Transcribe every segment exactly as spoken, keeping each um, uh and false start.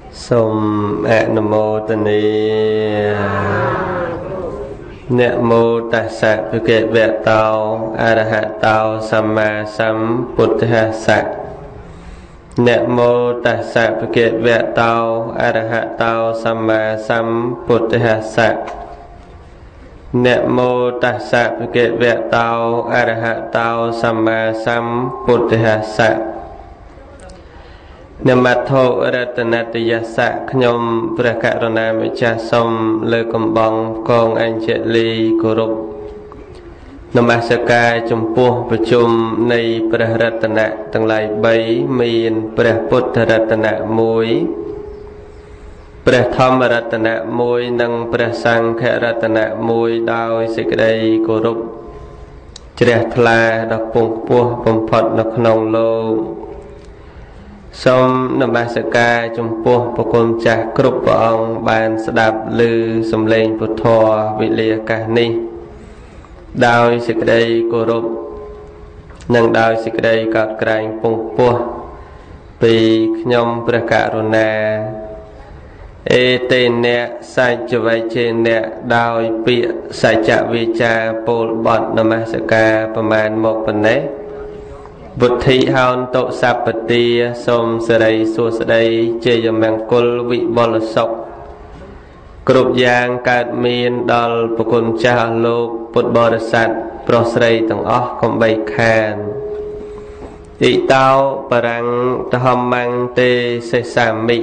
Sum Namo Tani Namo Tassa Bhagavato Arahato Samma Sambuddhassa Namo Tassa Bhagavato Arahato Samma Sambuddhassa Namo Tassa Bhagavato Arahato Samma Sambuddhassa Namato Ratanatiyasa Knyom Prakarana Michasom Lekombong Kong Anjali Kurup Namasaka Jumpuh Pachum Nei Praratana Tanglai Bay Mien Praput Ratana Mui Pratham Ratana Mui Nang Prasang Ratana Mui Dao Sikdei Kurup Jretla Dapung Puh Pumpot Naknong Lo Som Namasaka Jumpuh Pokon Chah Krup Ong Ban Sadap Lư Som Lên Putho Vilia Kahni Dao Sikdei Kurup Nang Dao Sikdei Kak Krain Pung Puh Pi Knyom Prakaruna E Te Nek Sai Chavai Che Nek Dao Pi Sai Chak Vicha Pol Bot Namasaka Paman Mok Pane Bụt thị hôn tộ sạp bật tì xôm sơ đầy xua sơ đầy chê dùm mạng côn vị bò lật sọc Cụp giang cạt miên đòl bộ côn cha lô bụt bò đợt sạch bò sơ đầy tầng ốc không bày khàn Ý tao bà răng ta hòm mang tê xê xà mị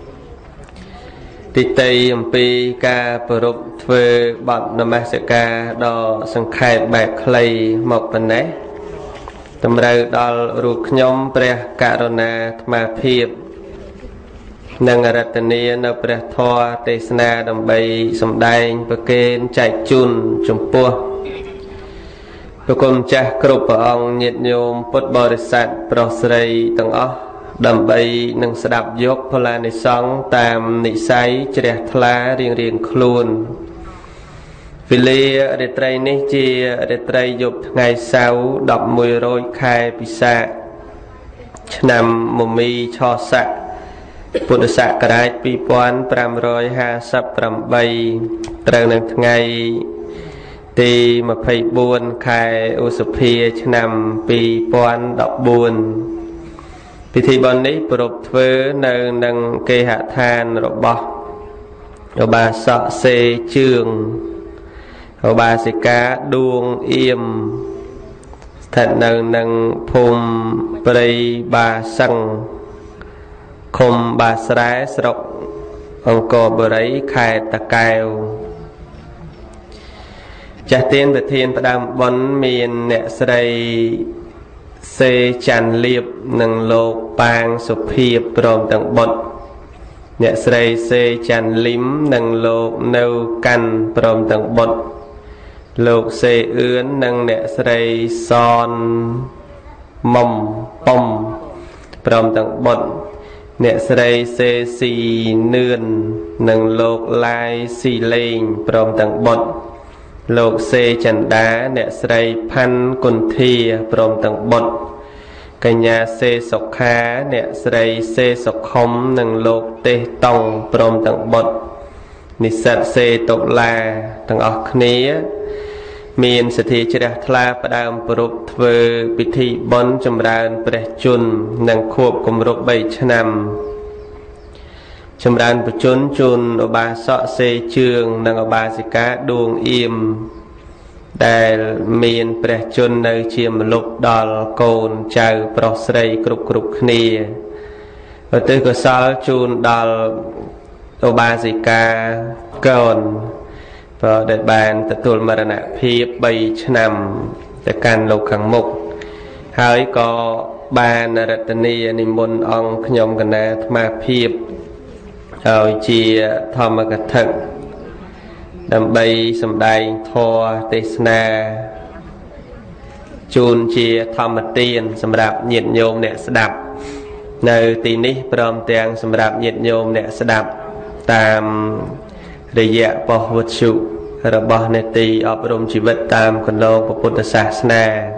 Tì tây ẩm bì ca bà rụp thơ bọt nà mạc sơ ca đò sân khai bạc khlây mọc bà nế Tâm rau đòl rụt nhóm Preh Karuna Thma Phiệp Nâng Ratania Nô Preh Thoa Tê Sna Đầm Bày Sầm Đành Bà Kên Chạy Chun Trung Pua Bà Cùng Chah Krup Bà Ông Nhiệt Nhôm Bút Bò Đế Sạch Pro Srei Tầng Ốc Đầm Bày Nâng Sà Đạp Dốc Phô La Nê Song Tam Nị Sáy Treh Thla Riêng Riêng Khuôn Vì lý rệt trây ní chi rệt trây dục ngày sau đọc mùi rôi khai bì xa Nằm mùa mi cho sạc Bụt đợt sạc cả đáy bì bọn pram rôi ha sắp pram bay Trâu nâng ngày Tì mà phải buồn khai ô sụp hìa nằm bì bọn đọc buồn Vì thì bọn ní bụt thơ nâng nâng kê hạ than rồi bó Rồi bà sọ xê trường Hậu bà sĩ cá đuông im Thật nâng nâng phùm Prey bà săng Khum bà srái srok Ông cô bà rấy khai ta cao Chá tiên bà thiên bà đam bón miền nẹ srei Xê chàn liệp nâng lô bang sụp hiệp rộm tầng bột Nẹ srei xê chàn lím nâng lô nâu căn rộm tầng bột Lục xê ướn nâng nẹ srei son mông bông Prom tầng bột Nẹ srei xê xì nươn nâng lục lai xì lên Prom tầng bột Lục xê chẳng đá nẹ srei phan côn thìa Prom tầng bột Cả nhà xê sọc khá nẹ srei xê sọc khống nâng lục tê tông Prom tầng bột Nị sạch xê tục la tầng ọc khní Miền sở thị chế đạc thla bà đàm bà rụp thơ bị thị bón châm ràn bà đạc chun nâng khộp cùng rụp bảy chân nằm châm ràn bà chun chun ở bà sọ xê trường nâng ở bà sĩ cá đuông im Đài miền bà đạc chun nơi chiếm lục đòl côn chào bà srei cục cục khní Ở tư cơ sọ chun đòl ở bà sĩ cá côn Và để bàn tự tuôn mà nạ phiếp bảy năm để can lục khẳng mụcហើយcó bàn rạch ni niệm môn ông nhóm gần nà thma phiếp Rồi chia thọ mà gạch thận Đầm bay xâm đài thô tê sna Chôn chia thọ mà tiên xâm rạp nhiệt nhôm nẹ sẽ đạp Nơi tí ní brom tiếng xâm rạp nhiệt nhôm nẹ sẽ đạp Tam Rì dạ bó vật trụ Rồi bó nê tì ọp rùm chí vật tam Còn lô bó bụt sá sna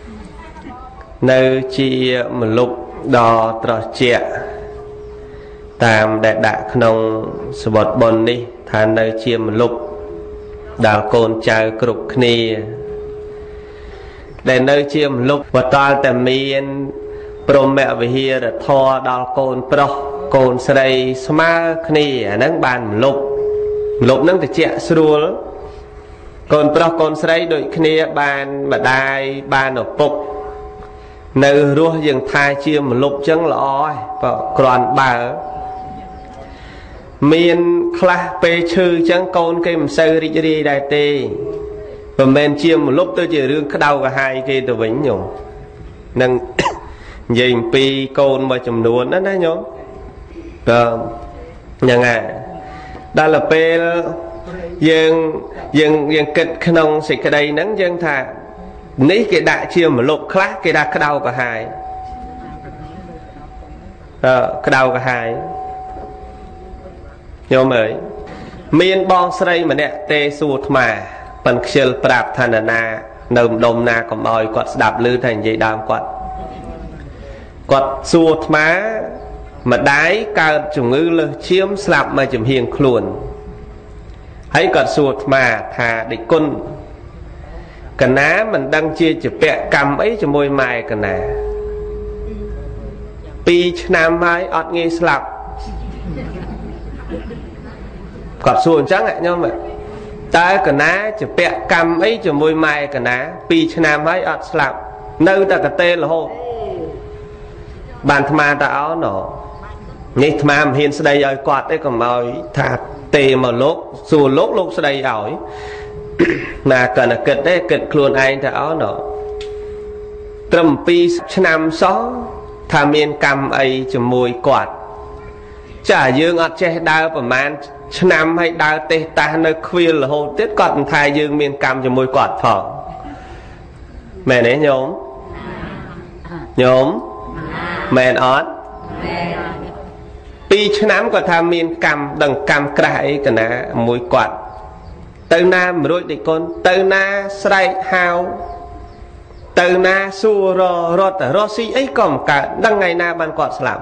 Nơi chi một lúc đo trò chẹ tam đại đã không sọt bồn đi than nơi chiêm lục đào côn chào cục kni để nơi chiêm lục và toàn tầm miên prom mẹ về hier để thò đào côn pro côn sợi sma kni nâng bàn lục lục nâng thì chẹt sưu côn pro côn sợi đội kni bàn mà đai bàn ở phục nơi rùa dừng thai chiêm lục chân lõi và còn bà miền khla pe chư chẳng con cái mình sơ đi đi đại tê và men chiêm một lúc tôi chỉ riêng cái đầu cả hai kia tôi vĩnh nhung nâng dình pi con mà chùm nuôn đó đấy nhung nhà ngài đó là pe dân dân dân kịch khăn xịt cái đây nắng dân thà ní cái đại chiêm một lúc khla cái đại cái đầu cả hai cái đầu cả hai nhôm ơi miền bong sấy mà nè tê suột mà phần khel prap thana na nôm đom na cầm oi quạt đạp lư thành dây đam quạt quạt suột má mà đái cao chủng ngư lơ chiếm slap mà chủng hiền khuôn hãy quạt suột mà thà địch côn cả ná mình đang chia chụp bẹ cầm ấy cho môi mài cả ná pi nam hai ọt nghe slap quạt xuồng trắng ạ nhau mà ta cả ná chỉ bẹ cầm ấy cho môi mai cả ná pi nam ấy ọt slap nơi ta cả tê là hô bàn tham ta áo nọ nhị tham hiền đây ơi quạt đấy còn mời thà tê mà lốp xuồng lốp lốp đây ỏi mà cần là kịch đấy kịch luôn anh ta áo nọ trầm pi nam xó tham miên cầm ấy cho môi quạt chả dương ọt che đau và man năm hay đau tê ta nơi khuya là hôn tiết còn thai dương miền cam cho môi quạt phở mẹ đấy nhóm nhóm mẹ ót pi năm còn tham miền cam đằng cam cãi cả ná môi quạt từ na rồi để con từ na sray hao từ na xua rò rò tờ rò xí ấy còn cả đằng ngày na ban quạt làm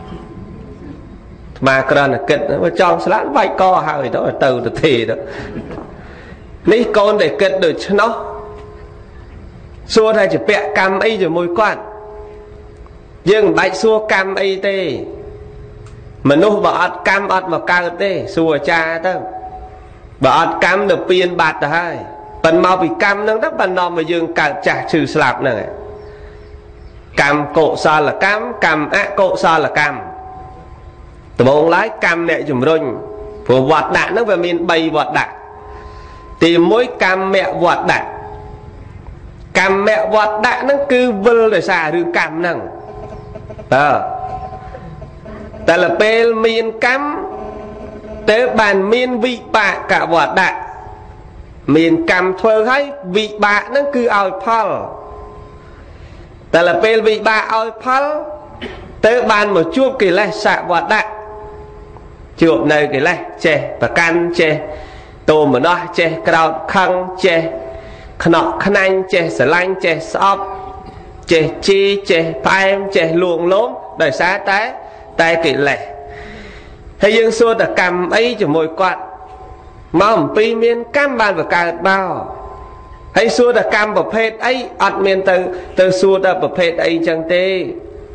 mà còn là kịch nó trong slap vai co hơi đó là từ từ thì đó ní con để kịch được cho nó xua thay chỉ bẹ cam ấy rồi môi quan nhưng bạch xua cam ấy tê mà nó bỏ cam ọt vào cao tê xua cha đó bỏ cam được piên bạt là hai phần mau bị cam nó rất phần nòm mà dương cả trả trừ slap này cam cộ sao là cam cam á cộ sao là cam tụi ông lái cam nè chùm rung vừa vọt đạn nó về miền bay vọt đạn tìm mỗi cam mẹ vọt đạn cam mẹ vọt đạn nó cứ vơ để xả rừng cam nằng à tại là pe miền cam tới bàn miền vị bạ cả vọt đạn miền cam thơ hay vị bạ nó cứ ao phal tại là pe vị bạ ao phal tới bàn một chuột kỳ lệ xả vọt đạn chuột nơi cái này chè và can chè tôm mà nó chè cào khăng chè nọ khăn anh chè sờ lanh chè sọp chè chi chè phai chè luồng lốm đời xá tái tay kỳ lệ hay dương xua là cầm ấy cho môi quạt mỏng pi miên cam bàn và cà bao hay xua là cầm bậc phết ấy ọt miên từ từ xua là bậc phết ấy chẳng tê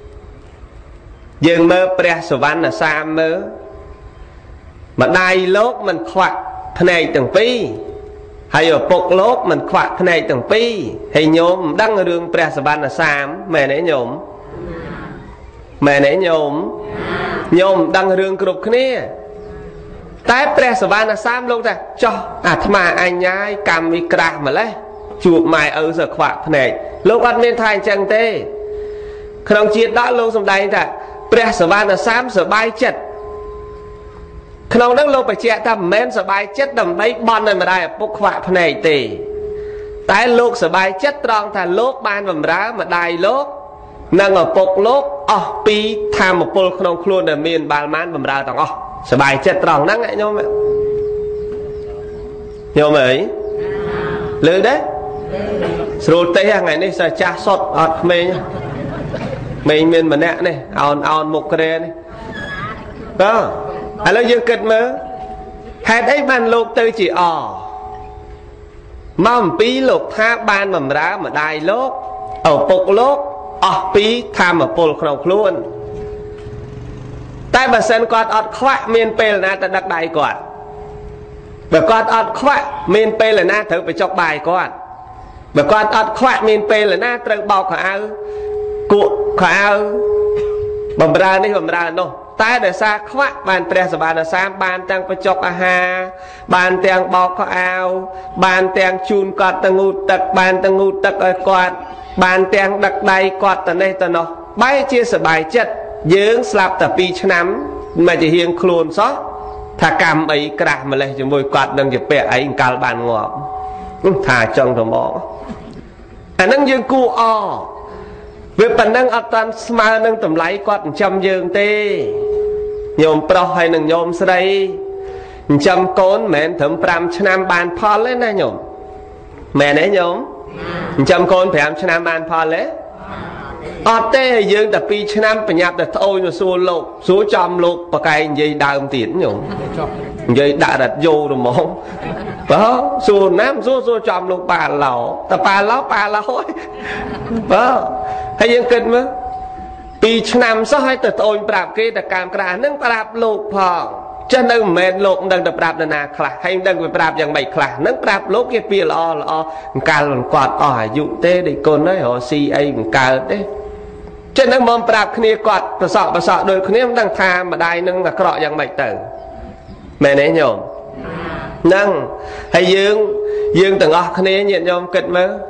dương mơ pre sổ văn là xa mơ mà đai lốt mình khoạc này từng pi hay ở bột lốt mình khoạc này từng pi hay nhôm đăng ở đường pre sổ văn là xa mẹ nấy nhôm mẹ nấy nhôm nhôm đăng ở đường cục kia tái pre sổ văn là xa luôn ra cho à mà anh nhái cầm đi cà mà lấy chuột mày ở giờ khoạc này lúc ăn nên thay chẳng tê không chia đã luôn xong đây ta pre sổ văn là xa sổ bay chật không đang lâu phải chạy thầm men sờ bài chết đầm đấy bon này mà đây bốc khoạc này tì tái lốp sờ bài chết tròn thà lốp ban vầm rá mà đai lốp nâng ở bốc lốp ở pi tham một pol không luôn để miền bàn man vầm rá tòng ở sờ bài chết tròn nắng ấy nhau mẹ nhau mấy lư đấy rồi tây ngày nay sờ cha sọt ở mê mình miền mà nè này on on một cái này đó à lâu dương kịch mơ hạt ấy ban lục tư chỉ ò mong bí lục tha ban mầm rá mà đai lốt ở bục lốt ở bí tham ở bồn khẩu luôn tại bà sen quạt ọt khoa miền pê là na ta đặc đại quạt bà quạt ọt khoa miền pê là na thử phải chọc bài quạt bà quạt ọt khoa miền pê là na trâu bao khả áo cụ khả áo bầm ra đi bầm ra nó tại để xa khoa bàn tre sờ bàn là xa bàn tăng phải chọc à ha bàn tăng bao khả áo bàn tăng chun quạt tăng ngụt tật bàn tăng ngụt tật ở quạt bàn tăng đặc đại quạt tận đây tận nó bay chia sẻ bài chất dưỡng slap tập pi chấm mà chỉ hiền khuôn xót thà cầm ấy cả mà lại chỉ môi quạt đang chụp bẹ ấy cào bàn ngọt thà trong thầm mỏ anh đang dương cu o việc bản năng ở toàn smart đang tầm lấy quạt trăm dương tê nhôm pro hay nâng nhôm sau đây trăm côn mẹ thầm pram chấm bàn pha lên nè nhôm mẹ đấy nhôm trăm côn phải làm chấm bàn pha lên ở đây dương tập pi chấm phải nhập được thôi nó xua lục số trăm lục và cái gì đào tiền nhổ gì đã đặt vô rồi mong đó xua nám xua xua trăm lục bà lẩu tập bà lẩu bà lẩu đó hay dương kinh mà pi chấm sao hay từ thôi bạp kia từ cam cả nâng bạp lục phẳng cho nên mẹ lục đang tập bạp là khla hay đang bị bạpอย่าง mấy khla nâng bạp lục kia pi lọ lọ cào quạt ở dụ tê để con nói họ si ai cào đấy cho nên mong bạp kia quạt và sọ và sọ đôi kia đang tham mà đai nâng là cọอย่าง mấy tử mẹ này nhổm nâng hay dương dương từng ở kia nhận nhổm kịch mơ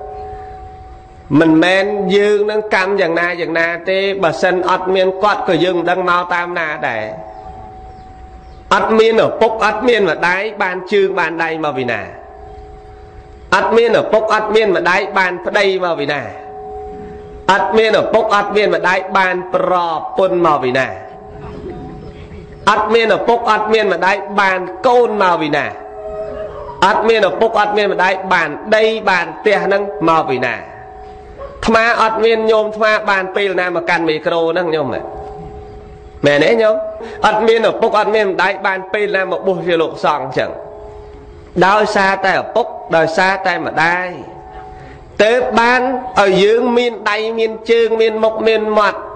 mình men dương nâng camอย่าง ណា อย่าง ណា ទេបើសិនអត់មានគាត់ក៏យើងមិនដឹងមកតាមណាដែរអត់មានឪពុកអត់មានម្ដាយបានជើងបានដៃមកពីណាអត់មានឪពុកអត់មានម្ដាយបានប្តីមកពីណាអត់មានឪពុកអត់មានម្ដាយបានប្រពន្ធមកពីណាអត់មានឪពុកអត់មានម្ដាយបានកូនមកពីណាអត់មានឪពុកអត់មានម្ដាយបានដីបានផ្ទះហ្នឹងមកពីណាថ្មអត់មានញោមថ្មបានពេលណាមកកាន់មីក្រូហ្នឹងញោមមែនទេញោមអត់មានឪពុកអត់មានម្ដាយបានពេលណាមកបួសជាលោកសង្ឃអញ្ចឹងដោយសារតែឪពុកដោយសារតែម្ដាយទៅបានឲ្យយើងមានដៃមានជើងមានមុខមានមាត់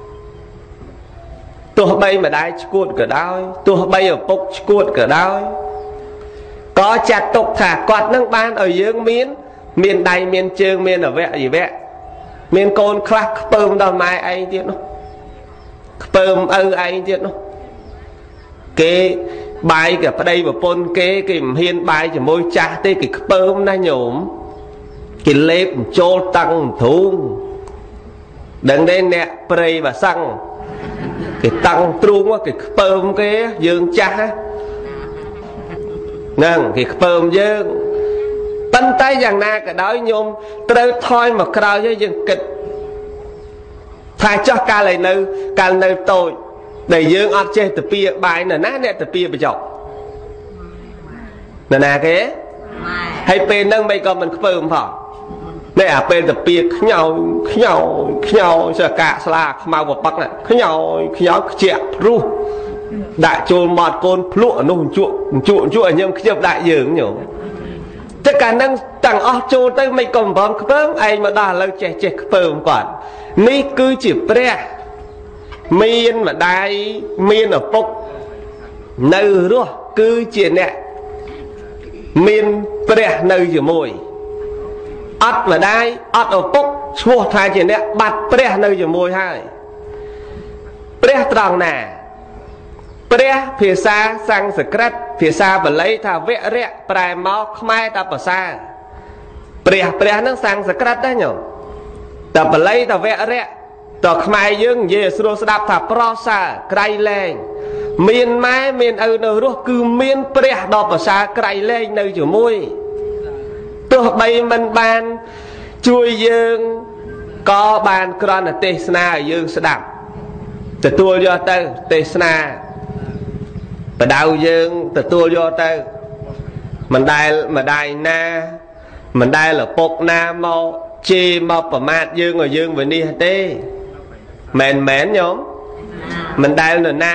ទោះបីម្ដាយឈួតក៏ដោយទោះបីឪពុកឈួតក៏ដោយក៏ចាត់ទុកថាគាត់នឹងបានឲ្យយើងមានមានដៃមានជើងមានអវយវៈមានកូនខ្លះខ្ពើមដល់ម៉ែឯងទៀតនោះខ្ពើមឪឯងទៀតនោះគេបាយគេប្តីប្រពន្ធគេគេមិនហ៊ានបាយជាមួយចាស់ទេគេខ្ពើមណាញោមគេលេបចូលតាំងធូងដឹងទេអ្នកព្រៃបាសឹងគេតាំងទ្រូងគេខ្ពើមគេយើងចាស់ហ្នឹងគេខ្ពើមយើងប៉ុន្តែយ៉ាងណាក៏ដោយញោមត្រូវថយមកក្រោយឲ្យយើងគិតថាចោះកាលឲ្យនៅកាលនៅតូចដែលយើងអត់ចេះទៅពីបាយណាណាអ្នកទៅពីបច្ចុកណាណាគេហើយពេលហ្នឹងមិនក៏មិនខ្ពើមផងនេះអាពេលទៅពីខ្ញោខ្ញោខ្ញោសកាស្លាខ្មៅបបឹកខ្ញោខ្ញោខ្ជាក់ព្រោះដាក់ចូលមាត់កូនភ្លក់នោះជក់ជក់ជក់ឲ្យញឹមខ្ជិបដាក់យើងញោមតែកាលហ្នឹងទាំងអស់ចូលទៅមិនក៏បំខ្ពើមឯងមកដល់ឥឡូវចេះចេះខ្ពើមគាត់នេះគឺជាព្រះមានម្ដាយមានឪពុកនៅរស់គឺជាអ្នកមានព្រះនៅជាមួយអត់ម្ដាយអត់ឪពុកឈ្មោះថាជាអ្នកបាត់ព្រះនៅជាមួយហើយព្រះត្រង់ណាព្រះភាសាសំស្ក្រឹតភាសាបាលីថាវរៈប្រែមកខ្មែរថាភាសាព្រះព្រះហ្នឹងសំស្ក្រឹតដែរញោមតែបាលីថាវរៈតខ្មែរយើងនិយាយស្រួលស្ដាប់ថាប្រសើរក្រៃលែងមានម៉ែមានឪនៅរស់គឺមានព្រះដ៏ប្រសើរក្រៃលែងនៅជាមួយទោះបីមិនបានជួយយើងក៏បានគ្រាន់តែទេសនាឲ្យយើងស្ដាប់ទទួលយកទៅទេសនាបដៅយើងទទួលយកទៅមិនដែលម្ដាយណាមិនដែលឪពុកណាមកជេរមកប្រមាថយើងឲ្យយើងវិនិច្ឆ័យទេមែនមែនញោមមិនដែលនរណា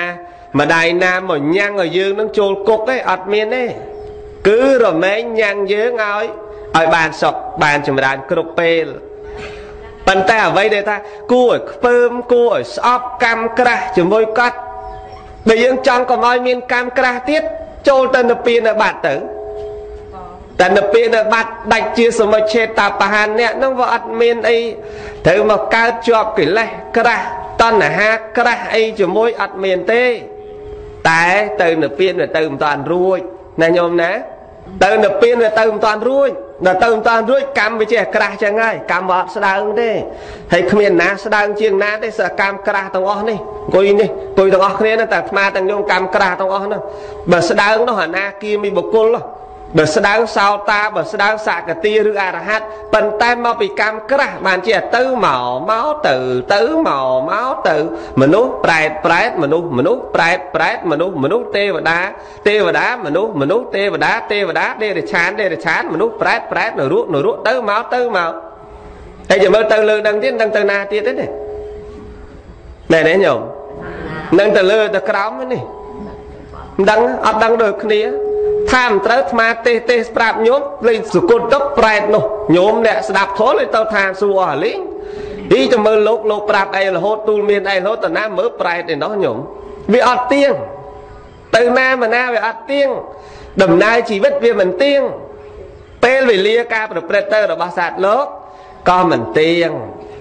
mà đài nam mà nhang ở dương nó trôi cục ấy ọt miên ấy cứ rồi mấy nhang dương ơi ở bàn sọc bàn chùm đàn cục pê bàn tay ở vây đây ta cô ở phơm cô ở shop cam kra chùm môi cắt bây giờ trong còn ai miên cam kra tiết trôi tên là pin ở bát tử tên là pin ở bát đạch chia số một chế tạp bà hàn nè nó vào ọt miên ấy thứ mà cao chọp cái này kra toàn là ha kra ấy chùm môi ọt miên tê tại từ nửa pin là từ toàn ruồi nè nhôm ná từ nửa pin là từ toàn ruồi là từ toàn ruồi cam với trẻ kra chẳng ai cam vọt sao đau thế hay không miền ná sao đau chiêng ná thế sợ cam kra tông ó này coi đi coi tông ó này nó tạt ma tông nhôm cam kra tông ó nó bờ sao đau nó hả na kia mi bọc côn lo bờ sao đau sao ta bờ sao đau sạc cái tia rư a hát bàn tay mau bị cam kra bàn trẻ tứ màu máu từ tứ màu máu từ mình nút pride pride mình nút mình nút pride pride mình nút mình nút tê và đá tê và đá mình nút mình nút tê và đá tê và đá đê để chán đê để chán mình nút pride pride nổi ruột nổi ruột tứ máu tứ màu đây giờ mới từ lư đăng tiến đăng từ na tiết đấy này này đấy nhổm đăng từ lư từ cám này đăng ở đăng được kia tham tới mà tê tê sprap nhôm lên sự cột tóc pride nó nhôm nè đạp thối lên tao tham xua ở lính đi cho mơ lục lục prap đây là hốt tu miền đây hốt tận nam mớ pride để nó nhôm vì ọt tiên từ nam mà na về ọt tiên đầm nai chỉ biết vì mình tiên pel vì lia ca và predator là ba sạt lốt con mình tiên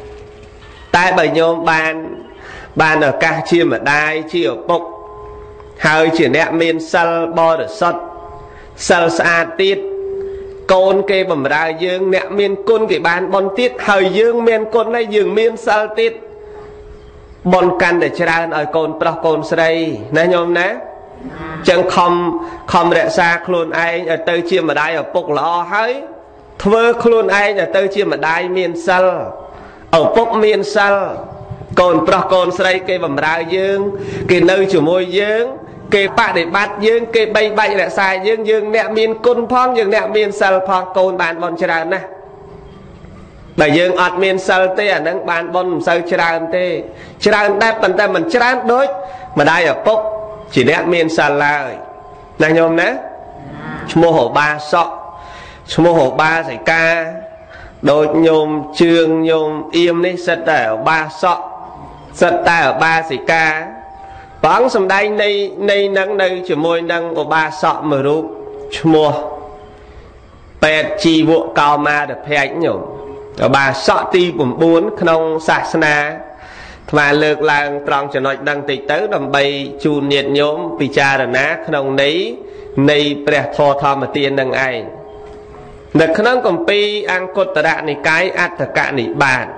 tại bởi nhôm bàn bàn ở ca chia mà đai chia ở bốc hơi chỉ nẹ miền sal bo được sọt sal sa tiết côn kê bẩm ra dương nẹ miền côn cái bàn bon tiết hơi dương miền côn này dương miền sal tiết bon can để chơi ở côn pro côn sđây nè nhôm nè chẳng không không để xa khuôn ai ở tới chia mà đai ở bốc lò hơi thưa khuôn ai ở tới chia mà đai miền sal ở bốc miền sal côn pro côn sday kê bẩm ra dương kê nơi chủ môi dương kê bạ để bắt dương kê bay bay lại xài dương dương nẹ miền côn phong dương nẹ miền sal phong côn bàn bon chơi nè bởi dương ọt miền sal tê ở nâng bàn bon sal chơi tê chơi đẹp tận tay mình chơi đối mà đai ở bốc chỉ nẹ miền sal là này nhôm nè mua hổ ba sọ mua hổ ba giải ca đôi nhôm trường nhôm im đi sật ở ba sọ sật ta ở ba giải ca bóng xong đây này này nâng đây chỉ môi nâng của ba sọ mà rút mua bẹt chi vụ cao ma được phê ảnh nhổ ở ba sọ ti bùm bốn không sạc na và lược làng tròn cho nói đăng tịch tới đầm bay chù nhiệt nhóm vì cha là ná không nấy này bẹt thò thò mà tiền nâng ai được không còn pi ăn cột tờ đạn này cái át thật cả này bàn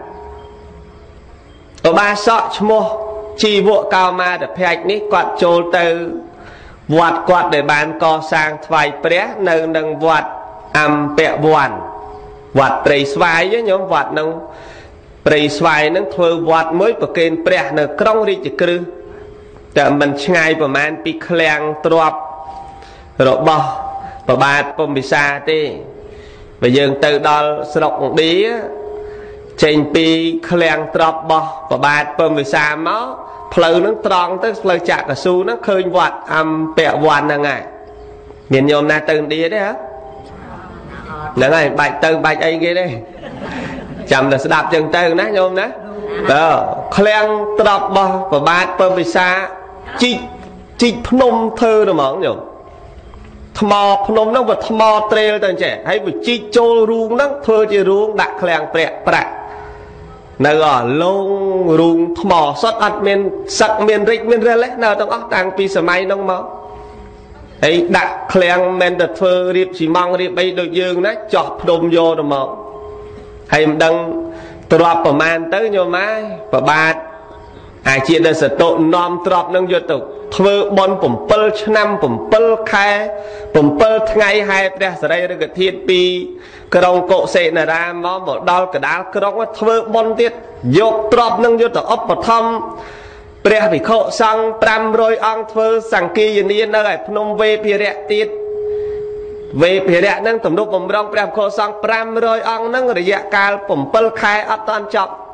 ở ba sọ mua chi vụ cao ma được phê ảnh ní quạt trôi từ vọt quạt để bàn co sang vài pré nâng nâng vọt âm bẹ vòn vọt prey xoay với nhóm vọt nâng prey xoay nâng thơ vọt mới bậc kênh pré nâng krong đi chỉ cư để mình ngay vào man bị klang trọp rồi bỏ và ba bông bị xa tê bây giờ từ đó sọc đi trên pi klang trọp bỏ và ba bông bị xa máu phơi nó tròn tới phơi chạc cả su nó khơi vọt âm bẹ vòn là ngày miền nhôm na từng đi đấy hả là ngày bạch từng bạch anh kia đây chậm là sẽ đạp chân từng đó nhôm đó ờ klang trọp bỏ và ba bông bị xa chi chi phnom thơ rồi mỏng nhôm thò phnom nó vật thò trail tận trẻ hay bị chi trôi ruộng nó thơ chỉ ruộng đặt klang bẹ bẹ nơi ở lông rung thò sót ăn miên sắc miên rịch miên ra lấy nào trong óc đang pi sờ may nông máu ấy đặt klang men đợt phơ điệp chỉ mong điệp bay được dương đấy chọt đôm vô rồi máu hay đăng trọp của man tới nhiều mai và ba ai chia đơn sở tội nom trọp nâng vô tục thơ bon bổn pơ năm bổn pơ khai bổn pơ ngày hai đây giờ đây được thiên pi cái đồng cộ sẽ là ra nó một đau cái đá cái đó có thơ bon tiết dọc trọp nâng vô tục ốc một thăm bè bị khổ sang pram rồi ăn thơ sang kia yên yên nơi phnom về phía rẽ tiết về phía rẽ nâng tầm đúc bổn rong pram khổ sang pram rồi ăn nâng rồi dạ cao bổn pơ khai ấp toàn chọc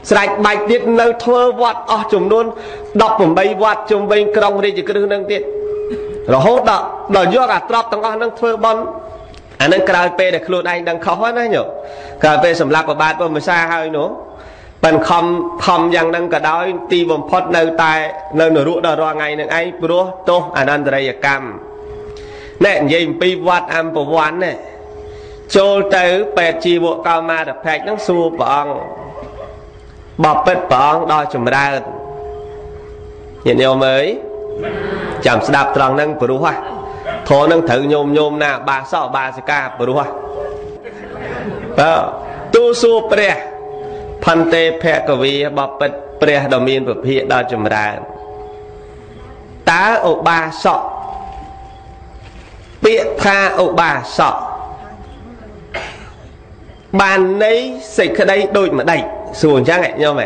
sạch bạch tiết nơi thơ vọt ở chùm luôn đọc một bay vọt chùm bên trong đi chỉ cứ đứng nâng tiết rồi hốt đó đòi vô cả trọc tăng ở nâng thơ bon anh nâng cài pe để luôn anh đang khó hết đấy nhở cài pe sầm lạc của bạn tôi mới xa hơi nữa bạn không không dằng nâng cả đói ti vòng phật nơi tai nơi nửa ruộng đòi ra ngày nâng ai bro tô anh ăn đây cam nè gì pi vọt ăn bộ ván nàyចូលទៅពេទ្យជីវកោមារភ័ក្រនឹងសួរព្រះអង្គបបិទ្ធព្រះអង្គដល់ចម្រើនញាតិញោមអើយចាំស្ដាប់ត្រង់ហ្នឹងព្រោះហ่ะធរនឹងត្រូវញោមញោមណាបាសកបាសិកាព្រោះហ่ะបើទូសួរព្រះផន្តេភគវីបបិទ្ធព្រះដ៏មានពភាកដល់ចម្រើនតើឧបាសកពាក្យថាឧបាសកបានន័យសេចក្តីដូចម្ដេចសួរអញ្ចឹងញោមហ៎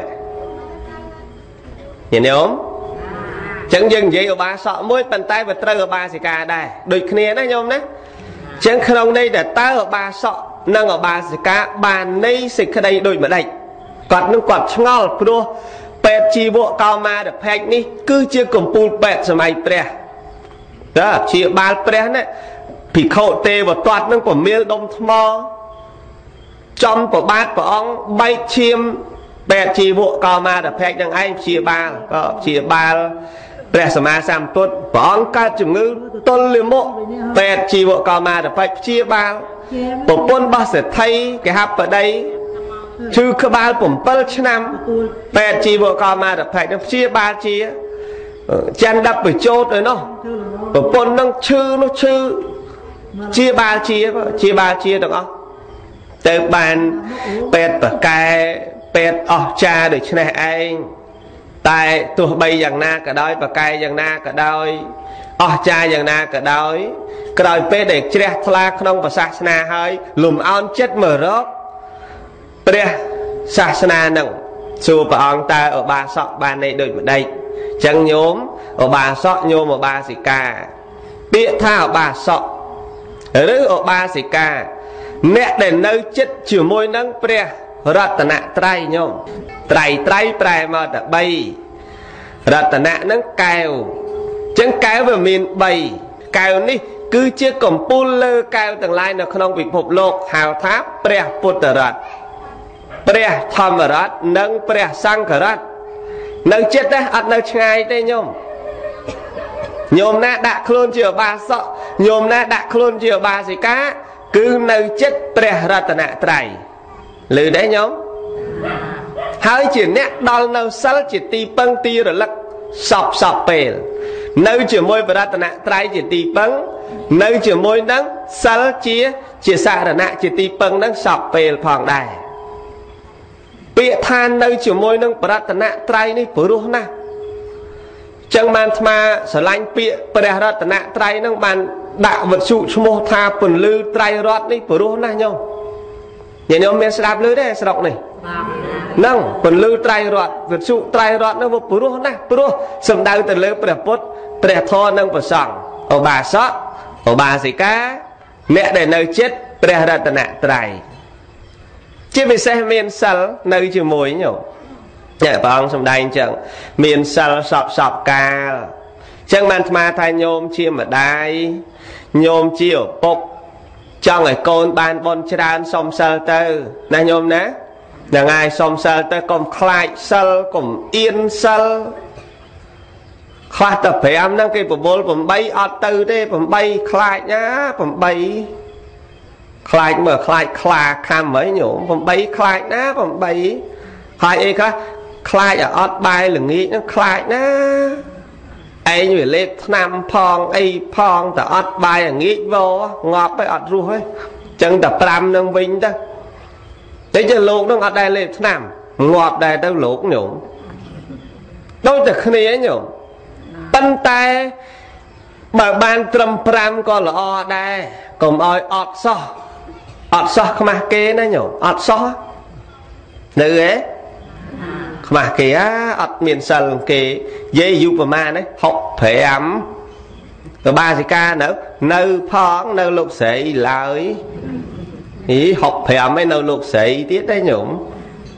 ញោមចឹងយើងនិយាយឧបាសកមួយប៉ុន្តែវាត្រូវឧបាសិកាដែរដូចគ្នាណាញោមណាចឹងក្នុងន័យដែលតើឧបាសកនិងឧបាសិកាបានន័យសេចក្តីដូចម្ដេចគាត់នឹងគាត់ឆ្ងល់ព្រោះពេទ្យជីវកោមារភ័ក្រនេះគឺជាកម្ពូលពេទ្យសម័យព្រះតើជាបាលព្រះណាភិក្ខុទេវទត្តនឹងប្រមៀលដុំថ្មចំប្របាទព្រះអង្គបែកឈាមពេទ្យជីវកោមារភ័ក្រនឹងឯងព្យាបាលក៏ព្យាបាលព្រះសម្មាសម្ពុទ្ធព្រះអង្គកើតជំងឺទល់លាមកពេទ្យជីវកោមារភ័ក្រព្យាបាលប្រពន្ធរបស់សេដ្ឋីគេហបតីឈឺក្បាលbảyឆ្នាំពេទ្យជីវកោមារភ័ក្រនឹងព្យាបាលជាចន្ទបជោតឯនោះប្រពន្ធនឹងឈឺនោះឈឺព្យាបាលជាព្យាបាលជាទាំងអស់ទៅបានពេទ្យប្រកែពេទ្យអស្ចារ្យដូចនេះឯងតែទោះបីយ៉ាងណាក៏ដោយប្រកែយ៉ាងណាក៏ដោយអស្ចារ្យយ៉ាងណាក៏ដោយក្រោយពេលដែលជ្រះថ្លាក្នុងព្រះសាសនាហើយលំអោនចិត្តមករកព្រះសាសនានឹងសួរព្រះអង្គតើឧបាសកបានន័យដូចម្ដេចចឹងញោមឧបាសកញោមឧបាសិកាពាក្យថាឧបាសកឬឧបាសិកាអ្នកដែលនៅចិត្តជាមួយនឹងព្រះរតនត្រ័យញោមត្រៃត្រៃប្រែមកតែបីរតនៈនឹងកែវចឹងកែវវាមានបីកែវនេះគឺជាកំពូលលើកែវទាំងឡាយនៅក្នុងពិភពលោកហៅថាព្រះពុទ្ធរតន៍ព្រះធម្មរតន៍និងព្រះសង្ឃរតន៍នៅចិត្តទេអត់នៅឆ្ងាយទេញោមញោមណាដាក់ខ្លួនជាឧបាសកញោមណាដាក់ខ្លួនជាឧបាសិកាគឺនៅចិត្តព្រះរតនត្រ័យឮដែរញោមហើយជាអ្នកដល់នៅសិលជាទីពឹងទីរលឹកសពសពពេលនៅជាមួយព្រះរតនត្រ័យជាទីពឹងនៅជាមួយនឹងសិលជាជាសារណៈជាទីពឹងនឹងសពពេលផងដែរពាក្យថានៅជាមួយនឹងព្រះរតនត្រ័យនេះព្រោះណាស់ចឹងបានអាត្មាស្រឡាញ់ពាក្យព្រះរតនត្រ័យនឹងបានដាក់វត្ថុឈ្មោះថាពន្លឺត្រៃរតន៍នេះព្រោះណាស់ញោមញោមមានស្ដាប់ឮទេស្រុកនេះហ្នឹងពន្លឺត្រៃរតន៍វត្ថុត្រៃរតន៍នោះវាព្រោះណាស់ព្រោះសំដៅទៅលើព្រះពុទ្ធព្រះធម៌និងព្រះសង្ឃឧបាសកឧបាសិកាអ្នកដែលនៅចិត្តព្រះរតនត្រ័យជាពិសេសមានសិលនៅជាមួយញោមតែព្រះអង្គសម្ដែងអញ្ចឹងមានសិលសពសពកាលអញ្ចឹងបានអាត្មាថាញោមជាម្ដាយញោមជាឪពុកចង់ឲ្យកូនបានបុណ្យច្រើនសុំសិលទៅណាញោមណាហ្នឹងហើយសុំសិលទៅកុំខ្លាចសិលកុំអៀនសិលខ្វះតែប្រាំហ្នឹងគេបបួល八អត់ទៅទេ八ខ្លាចណា八ខ្លាចមើលខ្លាចខ្លាខំហីញោម八ខ្លាចណា八ហើយអីខ្លះខ្លាចឲ្យអត់បាយល្ងាចហ្នឹងខ្លាចណាឯងវាលេបថ្នាំផងអីផងតែអត់បាយល្ងាចវងាប់ទៅអត់រស់ទេចឹងតែប្រាំនឹងវិញទៅតែជាលោកនឹងអត់ដែរលេបថ្នាំងាប់ដែរទៅលោកញោមដូចតែគ្នាញោមប៉ុន្តែបើបានត្រឹមប្រាំក៏ល្អដែរកុំឲ្យអត់សោះអត់សោះខ្មាស់គេណាញោមអត់សោះនៅហ៎ខ្មាស់គេអាអត់មានសិលគេនិយាយយុប្រមាណណាហុកប្រាំទៅបាសិកានៅនៅផងនៅលោកស្រីឡើយអីហុកប្រាំឯនៅលោកស្រីទៀតទេញោម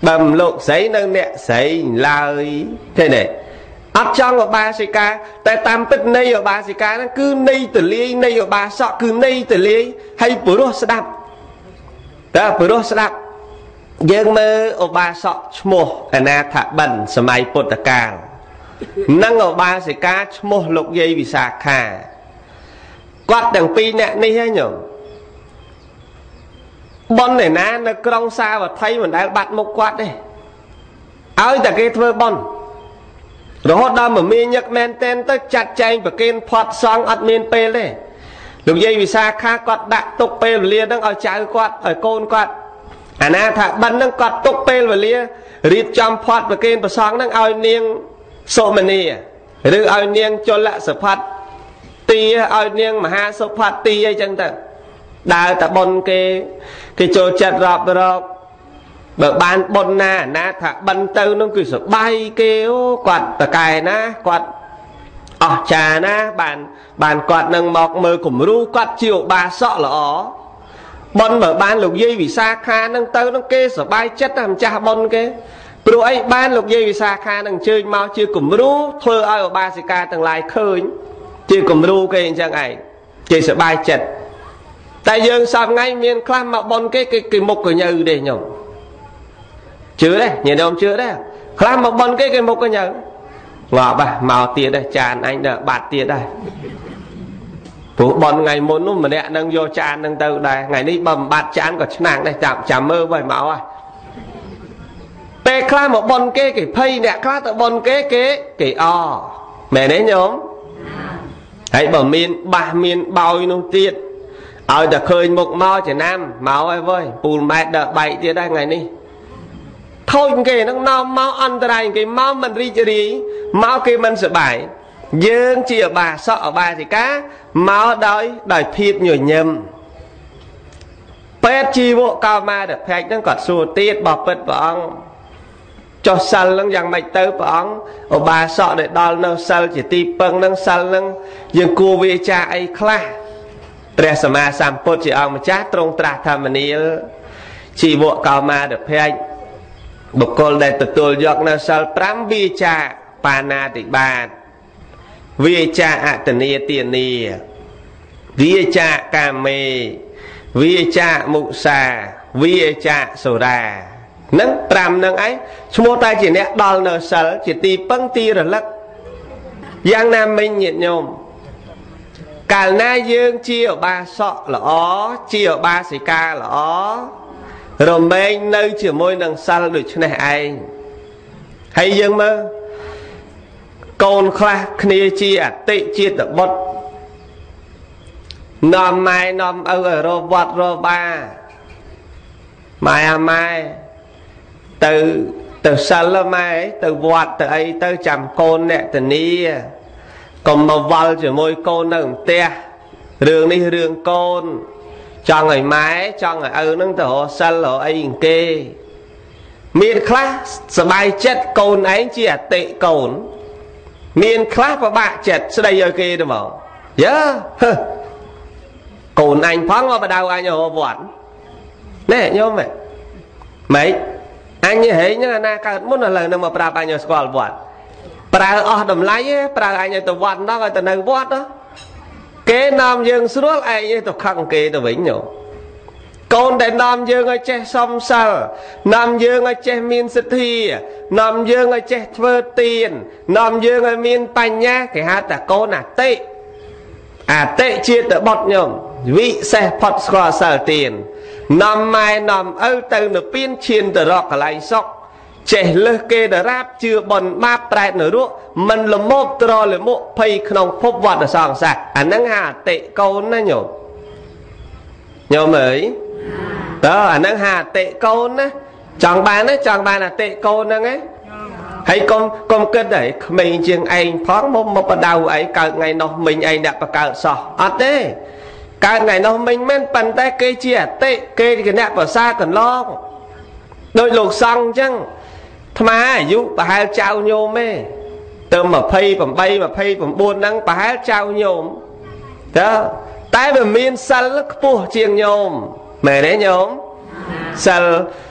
bầm lục giấy nâng nẹ giấy lời thế này ấp trong ở ba sĩ ca tại tam tích này ở ba sĩ ca nó cứ này từ ly này ở ba sọ cứ này từ ly hay bữa đó sẽ đạp đó bữa đó sẽ đạp nhưng mà ở ba sọ mua anh à thả bẩn sớm mai bột đặc cao năng ở ba sĩ ca mua lục dây vì xa khả quạt đằng pi nè này hay nhở bon này ná nó trong xa và thấy mình đã bắt một quạt đây áo ta cái thơ bon rồi hót đâm mà mi nhắc men tên tới chặt chanh và kênh phọt xong ắt miên pê lên lúc dây vì xa khá quạt đạc tục pê và lia đang ở trái quạt ở côn quạt à na thả bắn đang quạt tục pê và lia rít trong phọt và kênh và xong đang ao niêng sổ mà nì rồi ao niêng cho lạ sở phạt tì ao niêng mà ha sổ phạt tì ấy chẳng thật đào ta bon cái cái chỗ chặt rọp rọp bởi bàn bồn nà ná thả bắn tư nó cứ sợ bay kêu quạt tà cài ná quạt ọ trà ná bàn bàn quạt nâng mọc mơ cùng ru quạt chiều ba sọ là ó bồn bởi bàn lục dây vì xa kha nâng tư nó kê sợ bay chất làm cha bồn kê rồi ấy bàn lục dây vì xa kha nâng chơi mau chưa cùng ru thơ ai ở ba sĩ ca tầng lại khơi chưa cùng ru kê chẳng ảnh chơi sợ bay chất tại dương sao ngay miền khám mà bồn cái cái cái mục của nhờ để nhổng chưa đấy nhìn ông chưa đấy khám một bon cái cái một cái nhớ ngọ bà màu tiền đây tràn anh đợi bạt tiền đây phụ bon ngày muốn lúc mà nè nâng vô tràn nâng từ đây ngày đi bầm bạt tràn còn nàng đây chạm chạm mơ vậy máu à pe khám một bon cái cái phay nè khám tự bon cái cái cái o mẹ đấy nhóm hãy bảo miền ba miền bao nhiêu tiền ở đã khơi một mò chỉ nam máu ai với phụ mẹ đợi bảy tiền đây ngày đi thôi kì nó nó máu ăn tay cái máu mình đi chơi đi máu kia mình sợ bài dương chỉ ở bà sợ ở bà thì cá máu đói đòi phiếp nhiều nhầm pet chi bộ cao ma được phép nó còn xua tiết bọc bật bọn cho sân lưng dàng mạch tới bọn ở bà sợ để đo nó sân chỉ ti bưng nâng sân lưng dương cô vi cha ấy khá trẻ sơ ma xàm phốt chỉ ông mà chát trong trạc thầm mình ý chỉ bộ cao ma được phépบุคคลได้ตัว យក នៅ សិល ប្រាំ វាចា បាណាតិបាត វាចា អតនីទានី វាចា កាមេ វាចា មុសា វាចា សុរា នឹង ប្រាំ នឹង អី ឈ្មោះ តែ ជា អ្នក ដល់ នៅ សិល ជា ទី ពឹង ទី រលឹក យ៉ាង ណា មិញ ញាតិ ញោម កាល ណា យើង ជា ឧបាសក ល្អ ជា ឧបាសិកា ល្អ rồi mấy nơi chỉ môi nâng sal được cho này ai hay dương mơ con khoa kia chi à tị chia được bột nòm mai nòm ở rô bọt rô ba mai à mai từ từ sal là mai từ bọt từ ấy tới chầm con nè từ ní còn mà vald chỉ môi con nâng te đường đi đường con cho người máy cho người ư nâng tổ sân lộ ấy kê miền class sờ bài chết cồn ấy chỉ là tệ cồn miền class và bạn chết sẽ đây rồi kê được không nhớ cồn anh phóng vào đầu anh ở vọt nè nhôm mày mấy anh như thế nhưng là cả muốn là lần nào mà pra anh ở school vọt pra ở đầm lấy pra anh ở tàu vọt đó rồi tàu nơi vọt đó kế nam dương suốt ai như tụi khăn kê tụi vĩnh nhổ con đại nam dương ở che sông sờ nam dương ở che miên sít thi nam dương ở che thơ tiền nam dương ở miên panh nhá cái hát là con à tệ à tệ chia tự bọt nhom vị xe phật qua sờ tiền nam mai nam âu từ nửa pin chiên từ rọc lại sọc trẻ lơ kê đã ráp chưa bòn ma prại nửa đũa mình là một trò là một phay không phúc vật ở sòng sạc anh nâng hà tệ câu nó nhổ nhổ mới đó anh nâng hà tệ câu nó chọn bàn ấy chọn bàn là tệ câu nâng ấy hay con con kết đấy mình chừng anh thoáng một một bắt đầu ấy cả ngày nó mình anh đã cả sọ ở thế cả ngày nó mình men bàn tay kê chia tệ kê cái nẹp ở xa còn lo đôi lục xong chăng mà dụ bà hai trao nhôm ấy từ mà phay bằng bay mà phay bằng buôn năng bà hai trao nhôm đó tay mà miên sal nó bùa chiêng nhôm mẹ đấy nhôm sal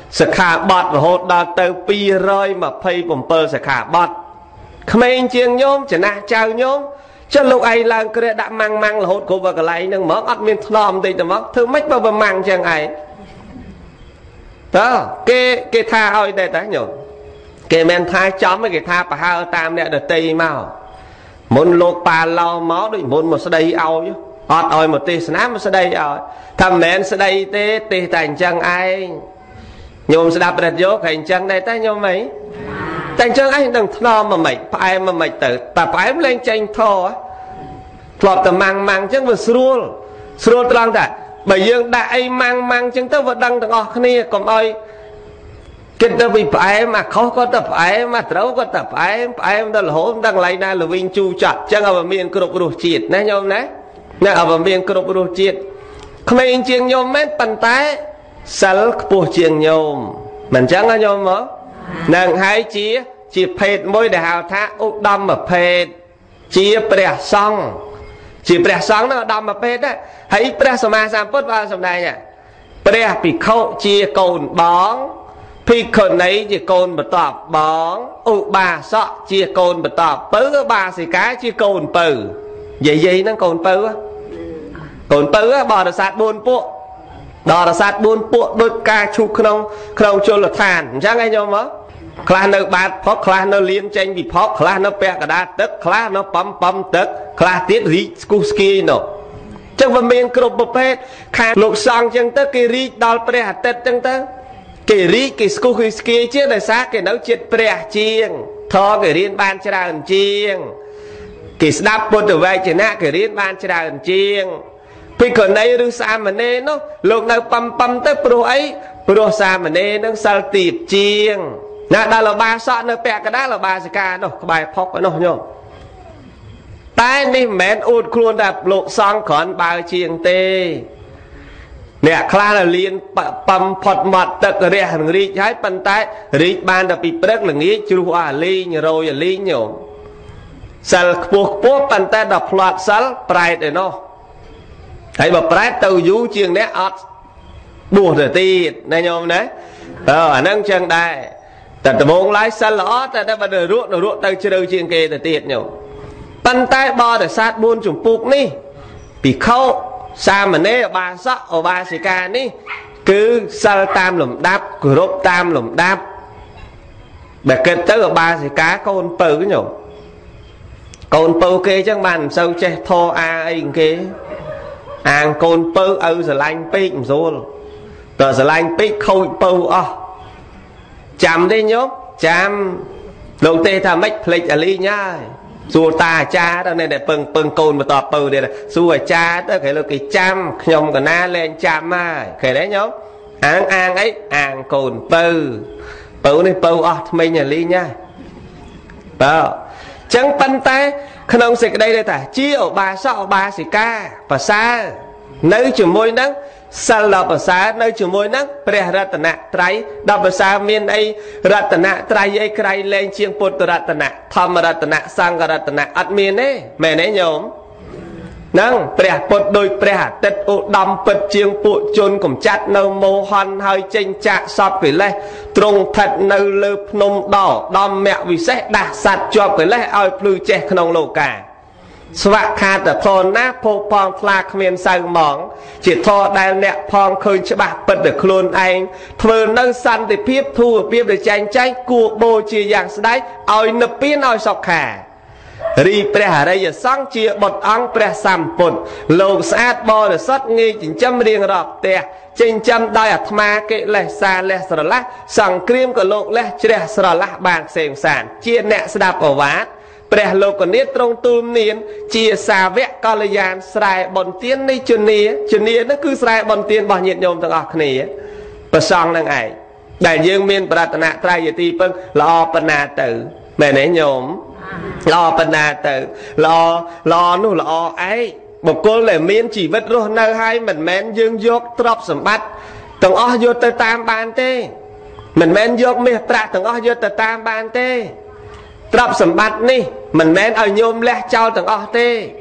សិក្ខាបទរហូតដល់ទៅពីររយម្ភៃbảyសិក្ខាបទក្មេងជាងញោមចំណាស់ចៅញោមចុះលោកឯងឡើងគ្រាដាក់ម៉ាំងម៉ាំងរហូតគ្រប់កន្លែងហ្នឹងហ្មងអត់មានថ្នមបន្តិចទៅមកធ្វើម៉េចបើប្រម៉ាំងចឹងឯងតើគេគេថាឲ្យដែរតាញោមគេមិនថាចំទេគេថាប្រហើតាមអ្នកដតីមកមុនលោកប៉ាឡោមកដូចមុនមកស្ដីឲ្យអត់ឲ្យមកទេសនាមកស្ដីឲ្យថាមិនមែនស្ដីទេទេសតែអញ្ចឹងឯងញោមស្ដាប់ព្រះយោគេអញ្ចឹងដែរតាញោមអីតែអញ្ចឹងឯងនឹងថ្នមមកមិនផ្អែមមកមិនទៅតែផ្អែមលែងចេញធរធ្លាប់តែម៉ាំងម៉ាំងអញ្ចឹងវាស្រួលស្រួលត្រង់តែបើយើងដាក់អីម៉ាំងម៉ាំងអញ្ចឹងទៅវាដឹងទាំងអស់គ្នាកុំឲ្យគិតទៅពីផ្អែមអាខុសក៏ទៅផ្អែមអាត្រូវក៏ទៅផ្អែមផ្អែមដល់រហូតដល់កន្លែងណាល្វីងជូរចាត់អញ្ចឹងឲ្យមានគ្រប់រសជាតិណាញោមណាណាឲ្យមានគ្រប់រសជាតិក្មេងជាងញោមមែនប៉ុន្តែសិលខ្ពស់ជាងញោមមិនអញ្ចឹងណាញោមមកនឹងហើយជាជាភេទមួយដែលហៅថាឧត្តមភេទជាព្រះសង្ឃជាព្រះសង្ឃនោះឧត្តមភេទដែរហើយព្រះសម្មាសម្ពុទ្ធបានសម្ដែងព្រះភិក្ខុជាកូនបងភិក្ខុនីជាកូនបន្ទាប់បងឧបាសកជាកូនបន្ទាប់ពៅឧបាសិកាជាកូនពៅយាយយាយហ្នឹងកូនពៅកូនពៅបរិស័ទបួនពួកបរិស័ទបួនពួកដូចការឈូសក្នុងក្នុងជលឋានអញ្ចឹងឯងញោមមកខ្លះនៅបាតផុកខ្លះនៅលៀនចេញពីផុកខ្លះនៅពាក់កណ្ដាលទឹកខ្លះនៅប៉ំប៉ំទឹកខ្លះទៀតរីកស្គុះស្គីនោះចឹងវាមានគ្រប់ប្រភេទខាងលោកសង្ឃចឹងទៅគេរីកដល់ព្រះអាទិត្យចឹងទៅគេរីកគេស្គុះគេស្គីជាងដោយសារគេនៅចិត្តព្រះជាងធរគេរៀនបានច្រើនជាងគេស្ដាប់ពុទ្ធវចនៈគេរៀនបានច្រើនជាងភិក្ខុនីឬសាមណេរនោះលោកនៅប៉ំប៉ំទៅព្រោះអីព្រោះសាមណេរនឹងសិលទាបជាងណាដល់ឧបាសកនៅពាក់កណ្ដាលឧបាសិកានោះក្បែរផុកនោះញោមតែនេះមិនមែនអួតខ្លួនតែលោកសង្ឃគ្រាន់បើជាងទេអ្នកខ្លះលៀនប៉ំផុតមាត់ទឹករះនឹងរីកហើយប៉ុន្តែរីកបានតែពីព្រឹកល្ងាចជ្រុះអស់លីងរយលីងញោមសិលខ្ពស់ខ្ពស់ប៉ុន្តែដល់ផ្លាត់សិលប្រែតឯនោះហើយបើប្រែតទៅយូរជាងអ្នកអត់បួសទៅទៀតណាញោមណាអើអាហ្នឹងចឹងដែរតែដំងឡាយសិលល្អតែតែបើរក់រក់ទៅជ្រៅជាងគេទៅទៀតញោមប៉ុន្តែបរិស័ទបួនជំពូកនេះភិក្ខុសាមណេរឧបាសកឧបាសិកានេះគឺសិលតាមលំដាប់គោរពតាមលំដាប់បើគិតទៅឧបាសិកាកូនពៅញោមកូនពៅគេចឹងបានមិនសូវចេះធរអាអីគេអាងកូនពៅឪស្រឡាញ់ពេកមិនស្រួលតើស្រឡាញ់ពេកខូចពៅអស់ចាំទេញោមចាំលោកទេថាម៉េចភ្លេចអាលីញ៉ាសួរតាអាចារ្យទៅនៅតែពឹងពឹងកូនបន្តពៅទៀតសួរអាចារ្យទៅគេលោកគេចាំខ្ញុំកណាលែងចាំហើយឃើញទេញោមអាងអាងអីអាងកូនពៅពៅនេះពៅអស់ថ្មិញអាលីញ៉ាបើចឹងប៉ុន្តែក្នុងសេចក្តីដែលថាជាឧបាសកឧបាសិកាប្រសើរនៅជាមួយនឹងសិលដល់ប្រសើរនៅជាមួយនឹងព្រះរតនត្រ័យដល់ប្រសើរមានអីរតនត្រ័យអីក្រៃលែងជាងពុទ្ធរតនៈធម្មរតនៈសង្ឃរតនៈអត់មានទេមែនទេញោមហ្នឹងព្រះពុទ្ធដោយព្រះអាទិត្យឧត្តមពិតជាងពួកជនកំចាត់នៅមោហន់ហើយចេញចាក់សពកិលេសទ្រង់ស្ថិតនៅលើភ្នំដោដំមៈវិសេសដាស់សត្វជាប់កិលេសឲ្យភ្លឺចេះក្នុងលោកាស្វៈខាតធនណាភោផងថ្លាគ្មានសៅហ្មងជាធរដែលអ្នកផងឃើញច្បាស់ពិតតែខ្លួនឯងធ្វើនៅសន្តិភាពធូរភាពដែលចែងចែងគួរបូជាយ៉ាងស្ដេចឲ្យនិព្វានឲ្យសុខារីព្រះអរិយសង្ឃជាបុត្រអង្គព្រះសម្ពុទ្ធលោកស្អាតបរិសុទ្ធងាយចិញ្ចឹមរៀងរាប់ផ្ទះចិញ្ចឹមដោយអាត្មាកិលេសសាលះស្រឡះសង្គ្រាមក៏លោកលះជ្រះស្រឡះបានផ្សេងសានជាអ្នកស្ដាប់អវាទព្រះលោកនាថទ្រង់ទូលមានជាសាវកកល្យានស្រែបុណ្យទាននៃជនីជនីនោះគឺស្រែបុណ្យទានរបស់ញាតិញោមទាំងអស់គ្នាប្រសងនឹងឯងដែលយើងមានប្រតនត្រ័យយទីពឹងល្អប៉ុណ្ណាទៅមែនទេញោមល្អប៉ុណ្ណាទៅល្អល្អនោះល្អឯងបុគ្គលដែលមានជីវិតរស់នៅហើយមិនមែនយើងយកទ្រព្យសម្បត្តិទាំងអស់យកទៅតាមបានទេមិនមែនយកមាសប្រាក់ទាំងអស់យកទៅតាមបានទេទ្រព្យសម្បត្តិនេះមិនមែនឲ្យញោមលះចោលទាំងអស់ទេ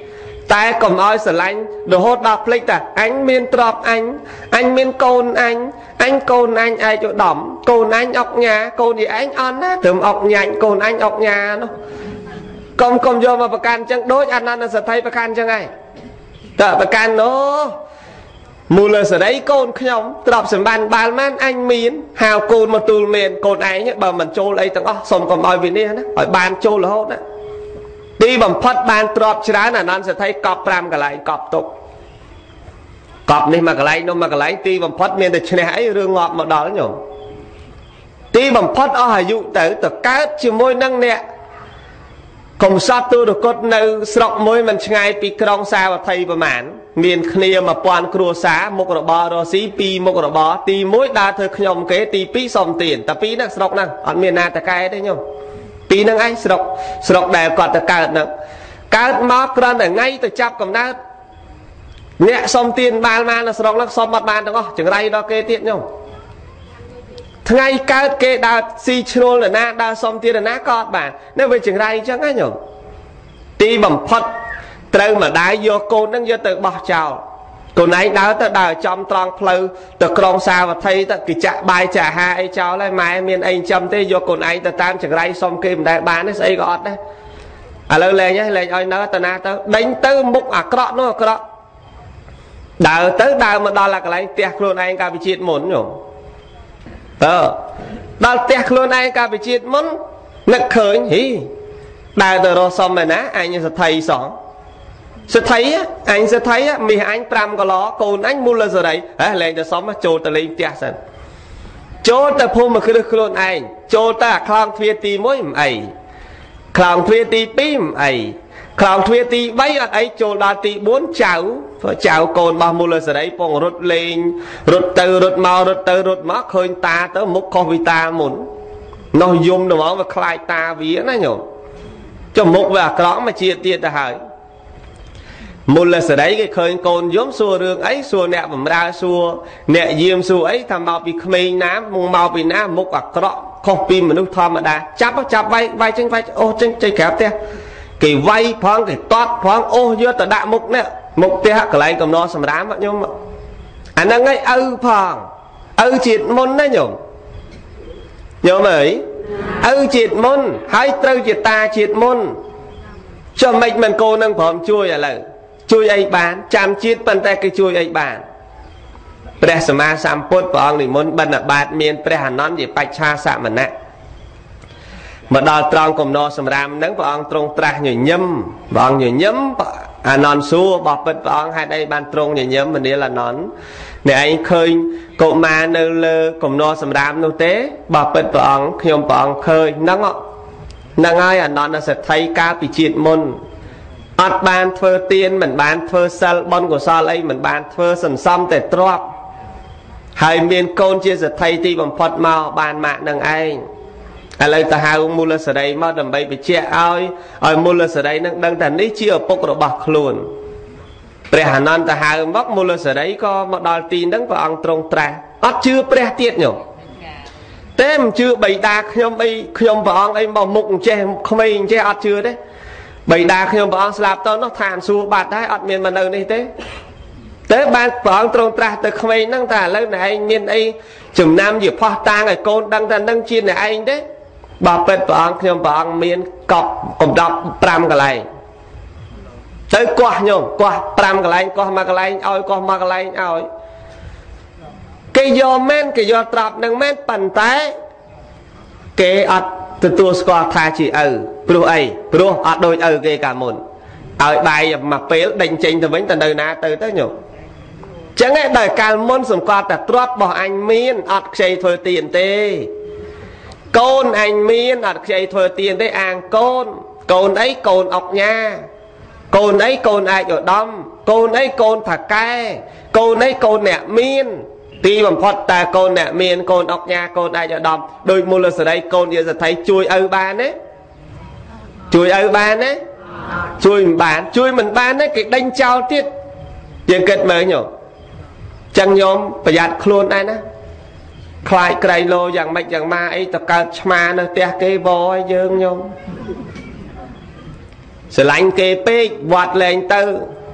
តែកុំឲ្យស្រឡាញ់រហូតដល់ភ្លេចតាអញមានទ្រព្យអញអញមានកូនអញអញកូនអញឯកឧត្តមកូនអញអុកញ៉ាកូនយីឯងអន់ណាត្រឹមអុកញ៉ាញ់កូនអញអុកញ៉ានោះកុំកុំយកមកប្រកាន់អញ្ចឹងដូចអនន្តសទ្ធិប្រកាន់អញ្ចឹងឯងតើប្រកាន់នោះមូលសរីកូនខ្ញុំទ្រព្យសម្បត្តិបាល់ម៉ានអញមានហៅកូនមកទូលមានកូនឯងបើមិនចូលអីទាំងអស់សុំកុំឲ្យវិនិច្ឆ័យណាឲ្យបានចូលរហូតណាទីបំផុតបានទ្រព្យច្រើនអនន្តសទ្ធិកប់5កន្លែងកប់ទុកកប់នេះមួយកន្លែងនោះមួយកន្លែងទីបំផុតមានតែឈ្នះអីរឿងងាប់មកដល់ញោមទីបំផុតអស់អាយុទៅទៅកើតជាមួយនឹងអ្នកកុំសត្វទូរគតនៅស្រុកមួយមិនឆ្ងាយពីក្រុងសាវត្ថីប្រមាណមានគ្នាមួយពាន់គ្រួសារមុខរបររស៊ីពីរមុខរបរទីមួយដើរធ្វើខ្ញុំគេទីពីរសុំទានតែពីរហ្នឹងស្រុកហ្នឹងអត់មានណាតកែទេញោមពីរហ្នឹងឯងស្រុកស្រុកដែលគាត់ទៅកើតហ្នឹងកើតមកគ្រាន់តែថ្ងៃទៅចាប់កំណើតអ្នកសុំទានបាល់ម៉ាននៅស្រុកហ្នឹងសុំអត់បានទាំងអស់ចង្រៃដល់គេទៀតញោមថ្ងៃកើតគេដើរស៊ីឈ្នួលនរណាដើរសុំទាននរណាក៏អត់បាននៅវាចង្រៃអញ្ចឹងណាញោមទីបំផុតត្រូវម្ដាយយកកូនហ្នឹងយកទៅបោះចោលកូនឯងដើរទៅដើរចំត្រង់ផ្លូវទៅក្រុងសាវត្ថីទៅគេចាក់បាយចាក់អាហារអីចោលហើយម៉ែមានអីចាំទេយកកូនឯងទៅតាមចង្រៃសុំគេមិនដែលបានទេស្អីក៏អត់ដែរឥឡូវលែងហើយលែងឲ្យនៅតាណាទៅដេញទៅមុខអាក្រក់នោះអាក្រក់ដើរទៅដើរមកដល់កន្លែងផ្ទះខ្លួនឯងកាលពីជាតិមុនញោមអឺដល់ផ្ទះខ្លួនឯងកាលពីជាតិមុននឹកឃើញហីដើរទៅរកសុំឯណាអញសទ្ធិសងសទ្ធិអញសទ្ធិមាសអញ5គីឡូកូនអញមូលសរីហ៎លែងទៅសុំចូលទៅលេងផ្ទះសិនចូលទៅភូមិគ្រឹះខ្លួនឯងចូលទៅអាខ្លោងទ្វារទី1មិនអីខ្លោងទ្វារទី2មិនអីខ្លោងទ្វារទី3អត់អីចូលដល់ទី4ចៅចៅកូនរបស់មូលសរីពងរត់លេងរត់ទៅរត់មករត់ទៅរត់មកឃើញតាទៅមុខខុសពីតាមុននោះយំទៅហ្មងវាខ្លាចតាវាណាញោមចមុខវាអាក្រក់មកជាទៀតទៅហើយមូលសរីគេឃើញកូនយំសួររឿងអីសួរអ្នកបំរើសួរអ្នកយាមសួរអីថាមកពីក្មេងណាមកពីណាមុខអាក្រក់ខុសពីមនុស្សធម្មតាចាប់ចាប់វាយវាយចេញវាយអូចេញចេញក្រៅផ្ទះគេវាយផងគេតត់ផងអូសយកទៅដាក់មុខនេះមុខផ្ទះកន្លែងកំណត់សម្រាមញោមអាហ្នឹងឯងឪផងឪជាតិមុនណាញោមញោមអើយឪជាតិមុនហើយត្រូវជាតាជាតិមុនចុះមិនមិនកូននឹងព្រមជួយឥឡូវជួយអីបានចាំជាតិប៉ុន្តែគេជួយអីបានព្រះសម្មាសម្ពុទ្ធព្រះអង្គនិមន្តបិណ្ឌបាតមានព្រះអនន្តជាបច្ឆាសមណៈមកដល់ត្រង់កំណត់សម្រាមហ្នឹងព្រះអង្គទ្រង់ត្រាស់ញញឹមព្រះអង្គញញឹមអានន្តសួរបបិទ្ធព្រះអង្គហេតុអីបានទ្រង់ញញឹមមនាលអានន្តអ្នកឯងឃើញកុមារនៅលើកំណត់សម្រាមនោះទេបបិទ្ធព្រះអង្គខ្ញុំព្រះអង្គឃើញហ្នឹងហ្នឹងហើយអានន្តសទ្ធិកាលពីជាតិមុនអត់បានធ្វើទានមិនបានធ្វើសិលបុណ្យកុសលអីមិនបានធ្វើសន្សំតែទ្រព្យហើយមានកូនជាសទ្ធិទីបំផុតមកបានម៉ាក់នឹងឯងឥឡូវទៅហៅមូលសរីមកដើម្បីបញ្ជាក់ឲ្យឲ្យមូលសរីនឹងដឹងថានេះជាឪពុករបស់ខ្លួនព្រះអនន្តទៅហៅមកមូលសរីក៏មកដល់ទីហ្នឹងព្រះអង្គទ្រង់ត្រាស់អត់ជឿព្រះទៀតញោមតែមិនជឿបិតាខ្ញុំអីខ្ញុំព្រះអង្គអីមកមុខអញ្ចេះក្មេងអញ្ចេះអត់ជឿទេបិតាខ្ញុំព្រះអង្គស្លាប់ទៅនោះឋានសួគ៌បាត់ហើយអត់មានមកនៅនេះទេតែបានព្រះអង្គទ្រង់ត្រាស់ទៅក្មេងហ្នឹងថាឥឡូវអ្នកឯងមានអីចំណាំជាផោះតាងឲ្យកូនដឹងថានឹងជាអ្នកឯងទេបើពិតព្រះអង្គខ្ញុំព្រះអង្គមានកប់កំដប់5កន្លែងទៅកោះញោមកោះ5កន្លែងកោះមួយកន្លែងឲ្យកោះមួយកន្លែងឲ្យគេយកមែនគេយកត្រាប់នឹងមែនប៉ុន្តែគេអត់ទទួលស្គាល់ថាជាឪព្រោះអីព្រោះអត់ដូចឪគេកាលមុនឲ្យបាយមកពេលដេញចេញទៅវិញទៅនៅណាទៅទៅញោមចឹងឯងដល់កាលមុនសម្គាល់តែទ្រព្យរបស់អញមានអត់ខ្ចីធ្វើទានទេកូនអញមានអត់ខ្ចីធ្វើទានទេអាងកូនកូនអីកូនអុកញ៉ាកូនអីកូនឯកឧត្តមកូនអីកូនថាកែកូនអីកូនអ្នកមានទីបំផុតតែកូនអ្នកមានកូនអុកញ៉ាកូនឯកឧត្តមដោយមូលសរីកូនជាសទ្ធិជួយឪបានទេជួយឪបានទេជួយមិនបានជួយមិនបានទេគេដេញចោលទៀតយើងគិតមើលញោមចឹងញោមប្រយ័ត្នខ្លួនដែរណាខ្លាចក្រៃលោយ៉ាងម៉េចយ៉ាងម៉ាអីទៅកើតឆ្មានៅផ្ទះគេវឲ្យយើងញោមស្រឡាញ់គេពេកវត្តលែងទៅ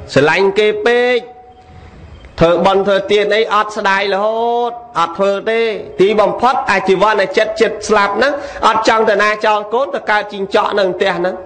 ស្រឡាញ់គេពេកធ្វើបន់ធ្វើទានអីអត់ស្ដាយរហូតអត់ធ្វើទេទីបំផុតអាជីវ័នចិត្តចិត្តស្លាប់ហ្នឹងអត់ចង់ទៅណាចោលកូនទៅកើតជីងចក់នៅផ្ទះហ្នឹង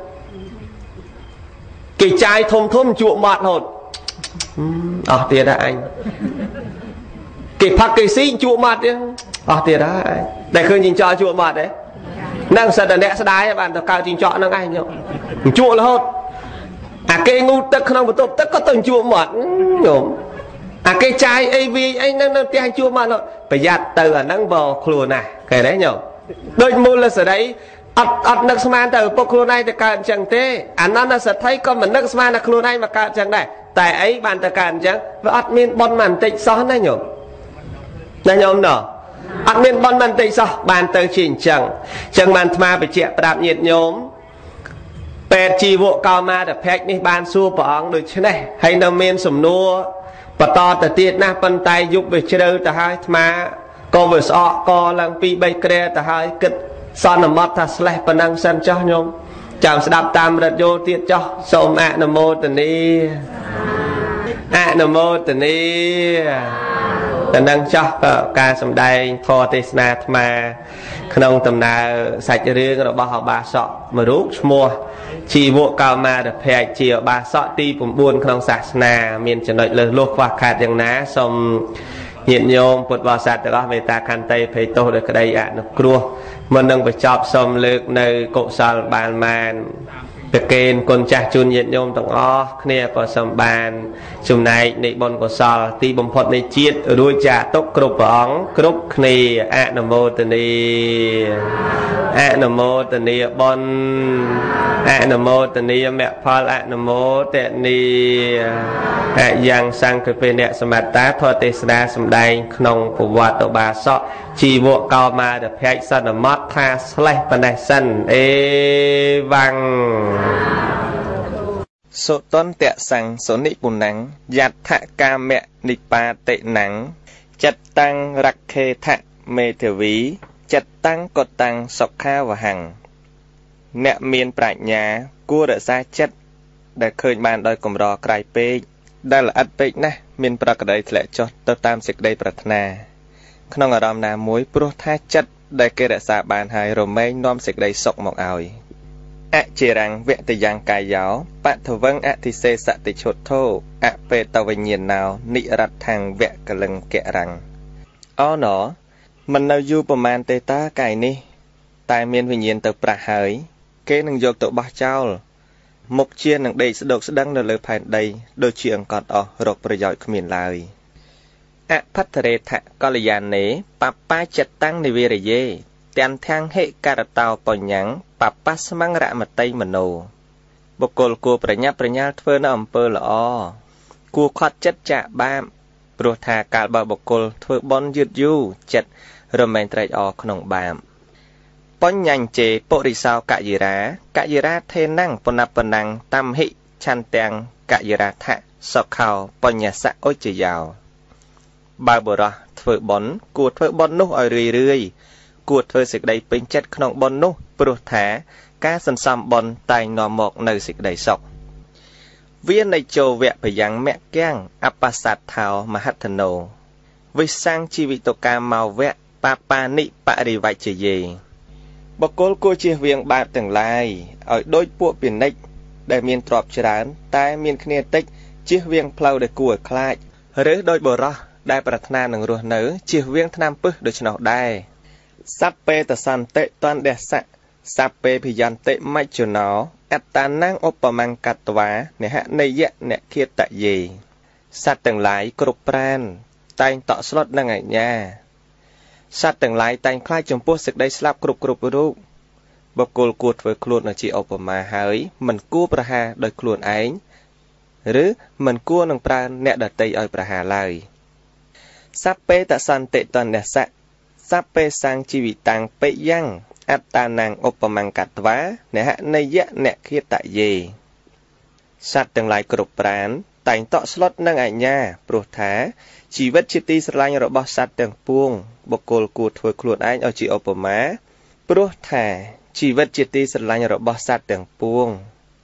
គេចាយធំធំជក់មាត់រហូតអស់ទៀតហើយអញគេផឹកគេស៊ីជក់មាត់ទៀតអស់ទៀតហើយតែឃើញជីងចក់ជក់មាត់ទេនឹងសិតតែអ្នកស្ដាយបានទៅកើតជីងចក់ហ្នឹងឯងជក់រហូតអាគេងូតទឹកក្នុងបន្ទប់ទឹកក៏ទៅជក់មាត់ញោមអាគេចាយអីវាអីហ្នឹងនៅផ្ទះជួមកប្រយ័ត្នទៅអាហ្នឹងបើខ្លួនណាគេទេញោមដូចមូលសេរីអត់អត់នឹកស្មានទៅឪពុកខ្លួនឯងទៅកើតអញ្ចឹងទេអានន្តសទ្ធិក៏មិននឹកស្មានថាខ្លួនឯងមកកើតអញ្ចឹងដែរតែអីបានទៅកើតអញ្ចឹងវាអត់មានបនមកបន្តិចសោះណាញោមណាញោមណោះអត់មានបនមកបន្តិចសោះបានទៅជាអញ្ចឹងអញ្ចឹងបានអាត្មាបញ្ជាក់ប្រាប់ញាតិញោមពេទ្យជីវកកោមាតភ័ក្រនេះបានសួរព្រះអង្គដូច្នេះហើយនៅមានសំណួរបន្តទៅទៀតណាប៉ុន្តែយុបវាជ្រៅទៅហើយអាត្មាក៏វាស្អកកឡើងពីរបីក្រែទៅហើយគិតសន្មត់ថាស្លេះប៉ុណ្ណឹងសិនចោះញោមចាំស្ដាប់តាមរត់យោទៀតចោះសូមអនុមោទនាអនុមោទនាតែនឹងចោះការសម្ដែងធម៌ទេសនាអាត្មាក្នុងដំណើរសាច់រឿងរបស់អបាសកមួយរូបឈ្មោះជីវកោមារភ័ក្រជាអបាសកទី៩ក្នុងសាសនាមានចំណុចលើសលុះខ្វះខាតយ៉ាងណាសូមញាតិញោមពុទ្ធបរិស័ទទាំងអស់មេត្តាខន្តីភ័យទោសដោយក្តីអនុគ្រោះមុននឹងបញ្ចប់សូមលើកនៅកុសលបានបានប្រគេនគុណចាស់ជូនញាតិញោមទាំងអស់គ្នាក៏សូមបានចំណែកនៃបុណ្យកុសលទីបំផុតនៃជាតិរួចចាកទុកគ្រប់ព្រះអង្គគ្រប់គ្នាអនុមោទនាអនុមោទនាបុណ្យអនុមោទនាមគ្គផលអនុមោទនាអយ៉ាងសង្ឃពេអ្នកសមត្តាធម៌ទេសនាសម្ដែងក្នុងប្រវត្តិឧបាសកជីវកោមារភ័ក្រសន្មតថាស្លេះបណេះសិនអេវ៉ាំងសុតន្តៈសង្ឃសុនិពុណੰយដ្ឋកាមៈនិបាតិណੰចិត្តតាំងរខេថៈមេធាវីចិត្តតាំងកតាំងសុខាវហੰអ្នកមានប្រាជ្ញាគួររក្សាចិត្តដែលឃើញបានដោយកម្រក្រៃពេកដែលល្អិតពេកណាស់មានប្រក្តីធ្លាក់ចុះទៅតាមសេចក្តីប្រាថ្នាក្នុងអារម្មណ៍ណាមួយព្រោះថាចិត្តដែលគេរក្សាបានហើយរមែងនាំសេចក្តីសុខមកឲ្យអចិរੰវតយ៉ាងកាយោបថវੰអតិសេសតិឈុទ្ធោអបេតវិញ្ញាណោនិរដ្ឋังវកលិង្ករੰអូណោមិននៅយូរប្រមាណទេតាកាយនេះតែមានវិញ្ញាណទៅប្រះហើយគេនឹងយកទៅបោះចោលមុខជានឹងដេកស្ដុកស្ដឹងនៅលើផែនដីដូចជាអង្កត់អស់រកប្រយោជន៍គ្មានឡើយអភត្តរេថកល្យានេបបាចិត្តតាំងនិវេរយេទាំងធាំងហេករតោបញ្ញੰបបស្មੰរមតីមโนបុគ្គលគួរប្រញាប់ប្រញាល់ធ្វើនៅអំពើល្អគួរខត់ចិត្តចាកបាបព្រោះថាកាលបើបុគ្គលធ្វើបន់យឺតយូរចិត្តរមែងត្រេកអរក្នុងបាបបញ្ញញ្ជេពុរិសោកយិរាកយិរាថេណੰបណបណੰតំហិឆន្ទាំងកយិរាថៈសុខោបញ្ញសៈអុជយោបើបុរសធ្វើបន់គួរធ្វើបន់នោះឲ្យរឿយរឿយគួរធ្វើសេចក្តីពេញចិត្តក្នុងបន់នោះព្រោះថាការសន្សំបន់តែងនាំមកនៅសេចក្តីសុខវានៃជោវៈបយ៉ាងមគ្គាំងអបសត្ថោមហត្ថណោវិសង្ឃជីវិតកាមោវៈបបានិបរិវច្ចយេបុគ្គលគួរជៀសវាងបាបទាំងឡាយឲ្យដូចពួកពាណិជ្ជដែលមានទ្រព្យច្រើនតែមានគ្នាតិចជៀសវាងផ្លូវដែលគួរឲ្យខ្លាចឬដោយបុរសដែលប្រាថ្នានឹងរស់នៅជៀសវាងថ្នាំពឹសដូច្នោះដែរសัพពេតសន្តិតណ្ដសៈសัพពេភិយន្តិមជ្ជណោអត្តានੰឧបមង្គតវានហនិយៈនខេតយេសត្វទាំងឡាយគ្រប់ប្រានតែងតក់ស្លុតនឹងអាជ្ញាសត្វទាំងឡាយតែងខ្លាចចំពោះសេចក្តីស្លាប់គ្រប់គ្រប់រូបបុគ្គលគួរធ្វើខ្លួនជាឧបមាហើយមិនគួរប្រហារដោយខ្លួនឯងឬមិនគួរនឹងប្រើអ្នកដទៃឲ្យប្រហារឡើយសัพពេតសន្តិតណ្ដសៈសัพពេសង្ឃជីវិតាំងបិយ៉ាងអត្តានੰឧបមង្គតវានហនិយៈនខេតយេសត្វទាំងឡាយគ្រប់ប្រានតែងតក់ស្លុតនឹងអាជ្ញាព្រោះថាជីវិតជាទីស្រឡាញ់របស់សត្វទាំងពួងបុគ្គលគួរធ្វើខ្លួនឯងឲ្យជាឧបមាព្រោះថាជីវិតជាទីស្រឡាញ់របស់សត្វទាំងពួង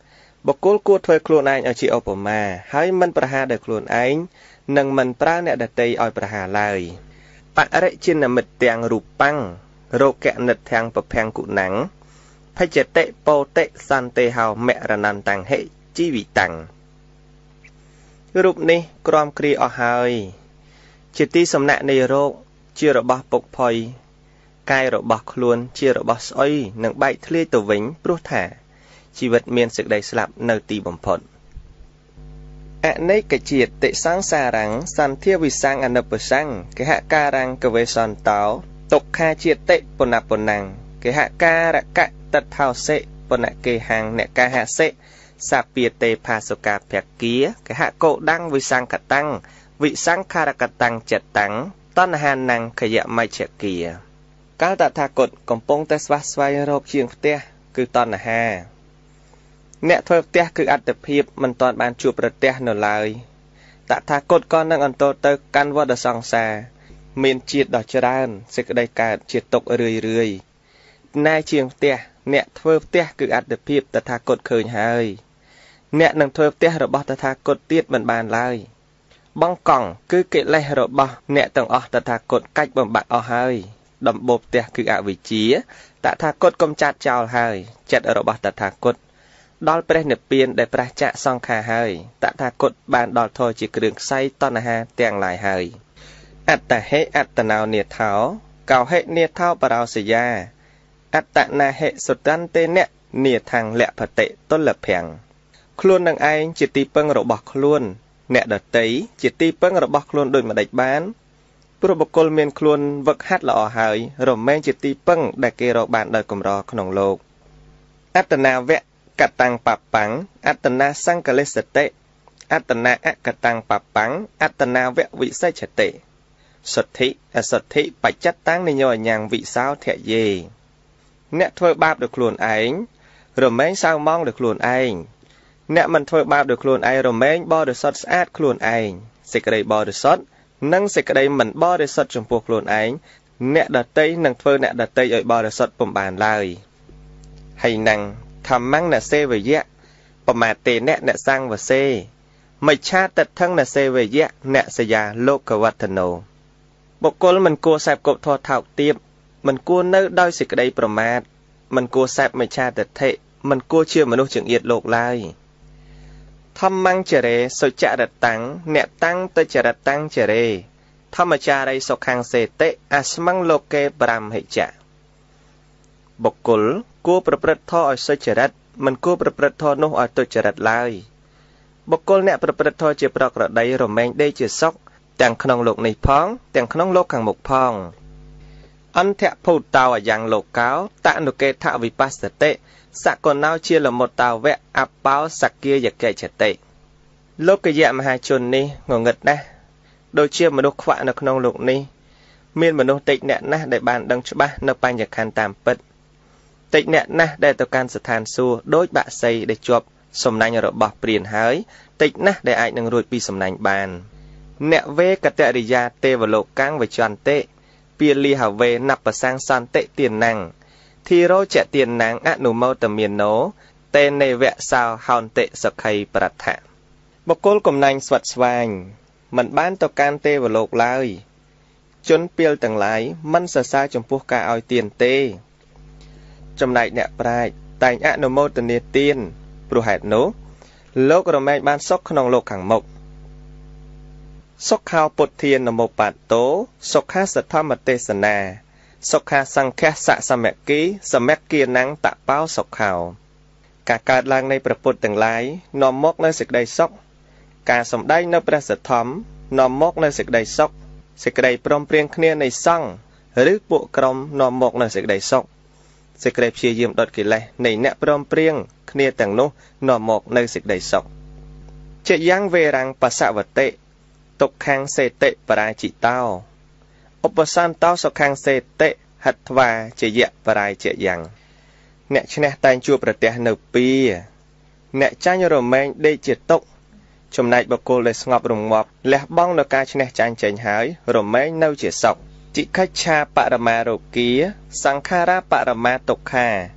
បុគ្គលគួរធ្វើខ្លួនឯងឲ្យជាឧបមាហើយមិនប្រហារដោយខ្លួនឯងនិងមិនប្រើអ្នកដទៃឲ្យប្រហារឡើយបរិជិនមិត្តទាំងរូបាំងរោគនិតទាំងពភាំងគុណังភច្ចតិពោតិសន្តិហោមរណន្តង្ហិជីវិតាំងរូបនេះក្រំគ្រាអស់ហើយជាទីសំណាក់នៃរោគជារបស់ពុកផុយកាយរបស់ខ្លួនជារបស់ស្អុយនឹងបែកធ្លាយទៅវិញព្រោះថាជីវិតមានសេចក្តីស្លាប់នៅទីបំផុតអនេកជាតិតិសង្សារังសន្ធាវិសੰអនុបសੰកហការังកវេសន្តោទុក្ខាជាតិពុណពុណੰកហការកតថោសិពុណកេហੰអ្នកកហសិសាពាទេផាសុកាភគាកហកោដੰវិសង្កតੰវិសង្ខារកតੰចិត្តੰតណ្ហានੰខយមច្ឆគាកាលតថាគតកំពុងតែស្វះស្វែងរកជាងផ្ទះគឺតណ្ហាអ្នកធ្វើផ្ទះគឺអត្តភាពមិនទាន់បានជួបប្រទះនៅឡើយតថាគតក៏នឹងអន្តរទៅកាន់វដ្តសង្សារមានជាតិដ៏ច្រើនសេចក្តីកើតជាទុក្ខរឿយរឿយណែជាងផ្ទះអ្នកធ្វើផ្ទះគឺអត្តភាពតថាគតឃើញហើយអ្នកនឹងធ្វើផ្ទះរបស់តថាគតទៀតមិនបានឡើយបងកង់គឺកិលេសរបស់អ្នកទាំងអស់តថាគតកាច់បំបាក់អស់ហើយដំបូលផ្ទះគឺអវិជ្ជាតថាគតកំចាត់ចោលហើយចិត្តរបស់តថាគតដល់ព្រះនិព្វានដែលប្រះចាកសង្ខារហើយតថាគតបានដល់ធម៌ជាគ្រឿងខ្សែតណ្ហាទាំងឡាយហើយអត្តហេអត្តណោនេថោកោហេនេថោបរោសយាអត្តនាហេសុតន្តេនៈនេថាំងលភតិតុលភាំងខ្លួននឹងឯងជាទីពឹងរបស់ខ្លួនអ្នកដតីជាទីពឹងរបស់ខ្លួនដូចម្ដេចបានព្រោះបុគ្គលមានខ្លួនវឹកហាត់ល្អហើយរមែងជាទីពឹងដែលគេរកបានដោយកម្រក្នុងលោកអត្តនាវៈកតាំងបបាំងអត្តនាសង្កលេសតិអត្តនាអកតាំងបបាំងអត្តនាវៈវិសេឆតិសុទ្ធិអសុទ្ធិបច្ចតាំងនិញោអញ្ញាំងវិសោធយេអ្នកធ្វើបាបដោយខ្លួនឯងរមែងសៅម៉ងដោយខ្លួនឯងអ្នកមិនធ្វើបាបដោយខ្លួនឯងរមែងបរិសុទ្ធស្អាតខ្លួនឯងសេចក្តីបរិសុទ្ធនិងសេចក្តីមិនបរិសុទ្ធចំពោះខ្លួនឯងអ្នកដតីនឹងធ្វើអ្នកដតីឲ្យបរិសុទ្ធពុំបានឡើយហើយនឹងធម្មੰនសេវយៈបមាតេអ្នកអ្នកសង្វសេមិឆាតថੰនសេវយៈអ្នកសយាលោកវត្តនោបុគ្គលមិនគួរសេពគប់ធម៌ថោកទាបមិនគួរនៅដោយសេចក្តីប្រមាទមិនគួរសេពមិឆាទិដ្ឋិមិនគួរជាមនុស្សចង្អៀតលោកឡើយធម្មੰចរេសុចរតੰអ្នកតាំងទៅចរតੰចរេធម្មចារីសុខੰសេតិអស្មੰលោកេប្រមហិចៈបុគ្គលគួរប្រព្រឹត្តធម៌ឲ្យសុចរិតមិនគួរប្រព្រឹត្តធម៌នោះឲ្យទុច្ចរិតឡើយបុគ្គលអ្នកប្រព្រឹត្តធម៌ជាប្រក្រតីរមែងដេកជាសុខទាំងក្នុងលោកនេះផងទាំងក្នុងលោកខាងមុខផងអន្តៈភូតោអយ៉ាងលោកោតនុកេថវិបស្សតិសកណោជាលមុតតាវៈអបោសគាយកេចតិលោកយៈមហាជននេះងងឹតណាស់ដូចជាមនុស្សខ្វាក់នៅក្នុងលោកនេះមានមនុស្សតិចអ្នកណាស់ដែលបានដឹងច្បាស់នៅបញ្ញខណ្ឌតាមពិតតិចអ្នកណាស់ដែលទៅកាន់ស្ថានសួគ៌ដោយបាក់សីដែលជាប់សំណាញ់របស់ព្រានហើយតិចណាស់ដែលអាចនឹងរួចពីសំណាញ់បានអ្នកវេកតរិយាទេវលោកកាំងវចន្តិពាលីហវេណបសាំងសន្តិទានណាំងធីរោចទានណាំងអនុមោទមានណោតេនេវៈសោហោនតិសខីប្រថៈបុគ្គលកំណាញ់ស្វិតស្វាញមិនបានទៅកាន់ទេវលោកឡើយជនពាលទាំងឡាយមិនសរសើរចំពោះការឲ្យទានទេចំណែកអ្នកប្រាជ្ញតែងអនុមោទនាទានព្រោះហេតុនោះលោករមែងបានសុខក្នុងលោកខាងមុខសុខោពុទ្ធានមោបាតោសុខាសទ្ធមទេសនាសុខាសង្ឃៈសសមគិសមគិណੰតបោសុខោការកើតឡើងនៃព្រះពុទ្ធទាំងឡាយនាំមកនៅសេចក្តីសុខការសម្ដែងនៅព្រះសទ្ធំនាំមកនៅសេចក្តីសុខសេចក្តីព្រមព្រៀងគ្នានៃសង្ឃឬពួកក្រុមនាំមកនៅសេចក្តីសុខសេចក្តីព្យាយាមដុតកិលេសនៃអ្នកព្រមព្រៀងគ្នាទាំងនោះនាំមកនៅសេចក្តីសុខជាយ៉ាងវេរាំងបសវតិទុក្ខំសេតិបរាជិតោឧបសន្តោសុខំសេតិហិត្វាជាយៈបរាជយ៉ាងអ្នកឈ្នះតែងជួបប្រទះនៅពីអ្នកចាញ់រមែងដេកជាទុក្ខចំណែកបុគ្គលដែលស្ងប់រងាប់លះបង់នៅការឈ្នះចាញ់ចេញហើយរមែងនៅជាសុខ จิคัจฉาปรมารกีสังขาราปรมาตุกขา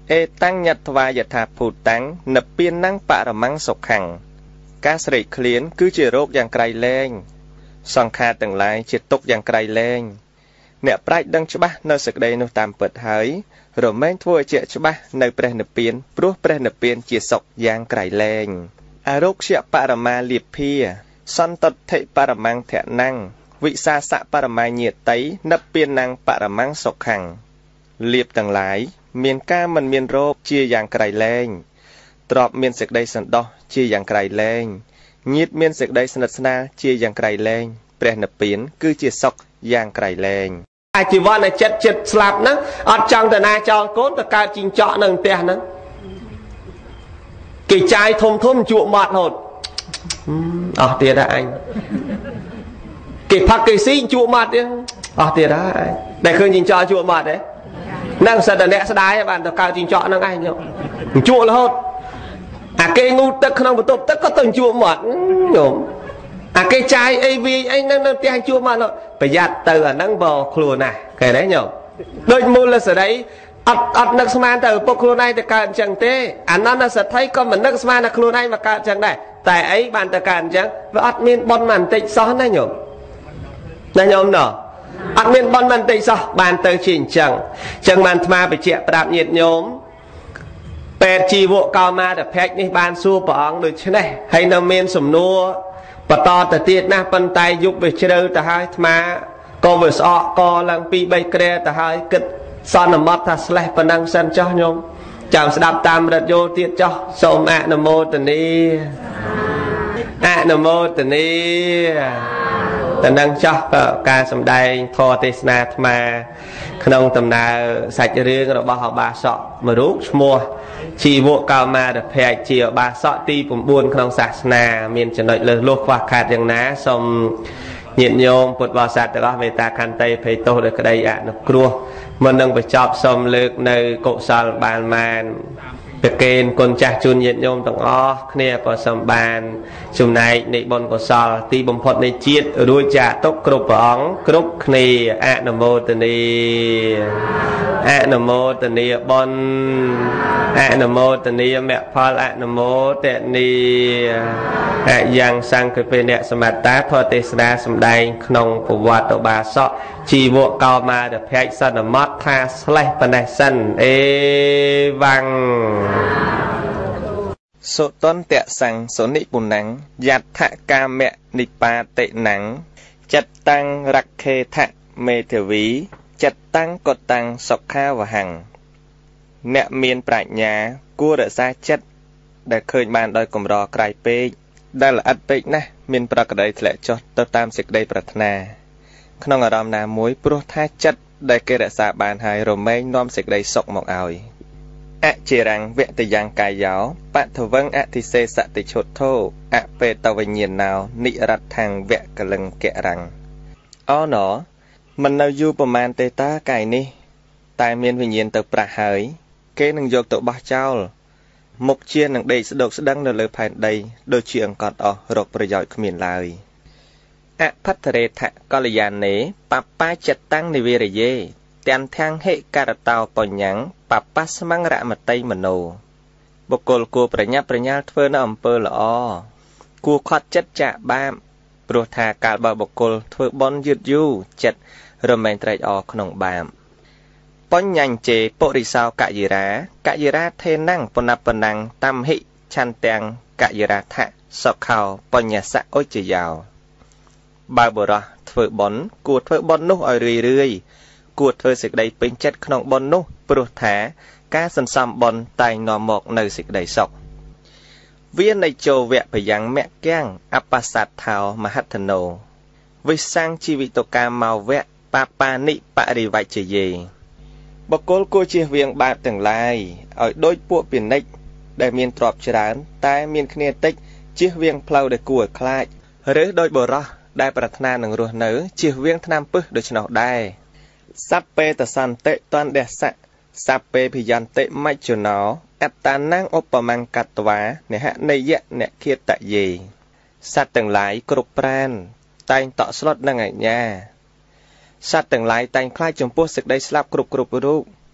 ê tăng nhật và yật thà phù tăng nập biên năng bạ rầm măng sọc khẳng cá sợi khliến cứ chỉ rốt dạng cày lên song kha từng lại chỉ tục dạng cày lên nẹt prai đăng cho ba nơi sực đây nó tạm bật hới rồi mấy thua chuyện cho ba nơi pre nập biên pruh pre nập biên chỉ sọc dạng cày lên à rốt chia bạ rầm ma liệp pia son tật thệ bạ rầm măng thẹn năng vị sa sạ bạ rầm ma nhiệt tấy nập biên năng bạ rầm măng sọc khẳng liệp từng lại miền ca mình miền rộp chia dạng cày lên trọp miền sực đây sần đo chia dạng cày lên nhiệt miền sực đây sần na chia dạng cày lên pre nập biên cứ chia sọc dạng cày lên ai chỉ vợ này chết chết slap nó ở trong tờ na cho cốt tờ cao chinh chọn nâng tiền nó kỳ trai thôm thôm chuộng mọt hột ờ tiền đã anh kỳ phạt kỳ sĩ chuộng mọt đi ờ tiền đã anh để khơi nhìn cho chuộng mọt đấy năng sợ đợt nẹt đái bạn tờ cao chinh chọn nâng anh nhở chuộng là hột à cái ngu tất không có tốt tất có từng chuộng mọt nhổm à cái chai a vê anh đang đang tiền chuộng mọt rồi phải giặt từ ở năng bò khluồn này cái đấy nhở đôi môn là sợ đấy ọt ọt nước sman từ bộ khluồn này từ cạn chẳng thế anh nó là sợ thấy con mình nước sman là khluồn này mà cạn chẳng này tại ấy bạn từ cạn chẳng và ọt miên bon màn tịnh xóa này nhở này nhở nở ọt miên bon màn tịnh xóa bạn từ chỉnh chẳng chẳng màn mà phải chẹt đạp nhiệt nhóm pet chi vụ cao ma để phép ní ban xua bỏ được thế này hay nằm miên sủng nua và to từ tiết na bàn tay giúp về chơi từ hai mà co vừa sọ co lăng pi bay kre từ hai kịch son nằm mót ta slay phần năng sân cho nhôm chào đạp tam rật vô tiết cho sôm ạ nằm mô tình đi ạ nằm mô tình đi tình năng cho ca sầm đây thò tê na mà không tầm nào sạch riêng rồi bao họ bà sọ mà rút mua chỉ vụ cao mà được phê chỉ ở bà sọ ti cũng buồn không sạch nà miền chân đợi lời lô khoa khát rằng ná xong nhịn nhôm bột vào sạch đó về ta khăn tây phải tô được cái đây ạ nó cua mình đang phải chọc xong lực nơi cộ sal bàn màn việc kênh con cha chun nhịn nhôm tầng o kia có xong bàn chùm này nị bọn của sal ti bông phật này chiết ở đuôi chả tốc cục bóng cục này ạ nằm mô tình đi ạ nằm mô tình đi bọn ạ nằm mô tình đi mẹ Paul ạ nằm mô tình đi ạ giang sang cái phê nẹ sầm mặt tá thoa tê sa sầm đai nông của vợ tổ bà sọ chỉ vụ cao mà được phép sân ở mót tha slay phần này sân ê vang số tôn tệ sang số nị bùn nắng giặt thạ ca mẹ nị pa tệ nắng chặt tăng rắc khê thạ mê thiểu ví chặt tăng cột tăng sọc kha và hằng nẹ miền prại nhà cua đỡ xa chất để khơi bàn đôi cùng rò cài pê đây là ắt pê nè miền prạc đầy lệ cho tơ tam sực đầy prát na không ở đom na muối pro tha chất để kê đỡ xa bàn hai rồi mấy nom sực đầy sọc một ỏi ạ chỉ rằng vẹn từ giang cài giáo bạn thầu vâng ạ thì xê xạ từ chốt thô ạ về tàu về nhiên nào nị rặt thằng vẹn cả lần kẹ rằng ó nó mình nào du bờ man tê ta cài ni tại miền về nhiên từ prạ hới kế nâng dọc tụ ba chao mục chiên nâng đầy sẽ đột sẽ đăng lời phản đầy đôi chuyện còn ở rộp rồi giỏi miền lời ạ phát thề thạ có là giàn nế papa chặt tăng ni về dê tiền thang hệ cà tàu bỏ nhắn papa mang rạ mặt tây mà nổ bọc cồn cua bể nháp bể nháp phơi nó ẩm pơ lọ cua khoát chất chạ bám bùa thà cả bờ bọc cồn phơi bon dứt du chặt rồi mình trai ở khung bám bón nhanh chế bộ đi sao cả gì ra cả gì ra thế năng pon nạp pon năng tam hị chan tang cả gì ra thạ sọc khao pon nhà xã ôi chỉ giàu ba bữa rồi phơi bón cua phơi bon nút ở rì rì cua phơi sực đầy pin chất khung bon nút bùa thà cá sân xăm bon tay nọ mọc nơi sực đầy sọc viên này trầu vẹn phải giang mẹ keng apasat thảo mà hát thần nổ với sang chi vị tổ ca màu vẹn papa nị pa đi vài chỉ gì bọc côn cô chia viên bạn từng lai ở đôi bộ biển nịch để miền trọp chán tai miền khné tích chia viên plau để cùa khai rứa đôi bờ ra đại bát na nâng ruột nở chia viên tham pư để cho nó đai sắp pe tờ san tệ toàn đẹp sạ sắp pe thì dàn tệ mạch cho nó ép tan năng ốp mang cắt vá nè hạ này dẹn nè kia tại gì sát từng lái cột pran tay tọ slot năng ở nhà sát từng lái tay khai chấm pua sực đây slap cột cột rú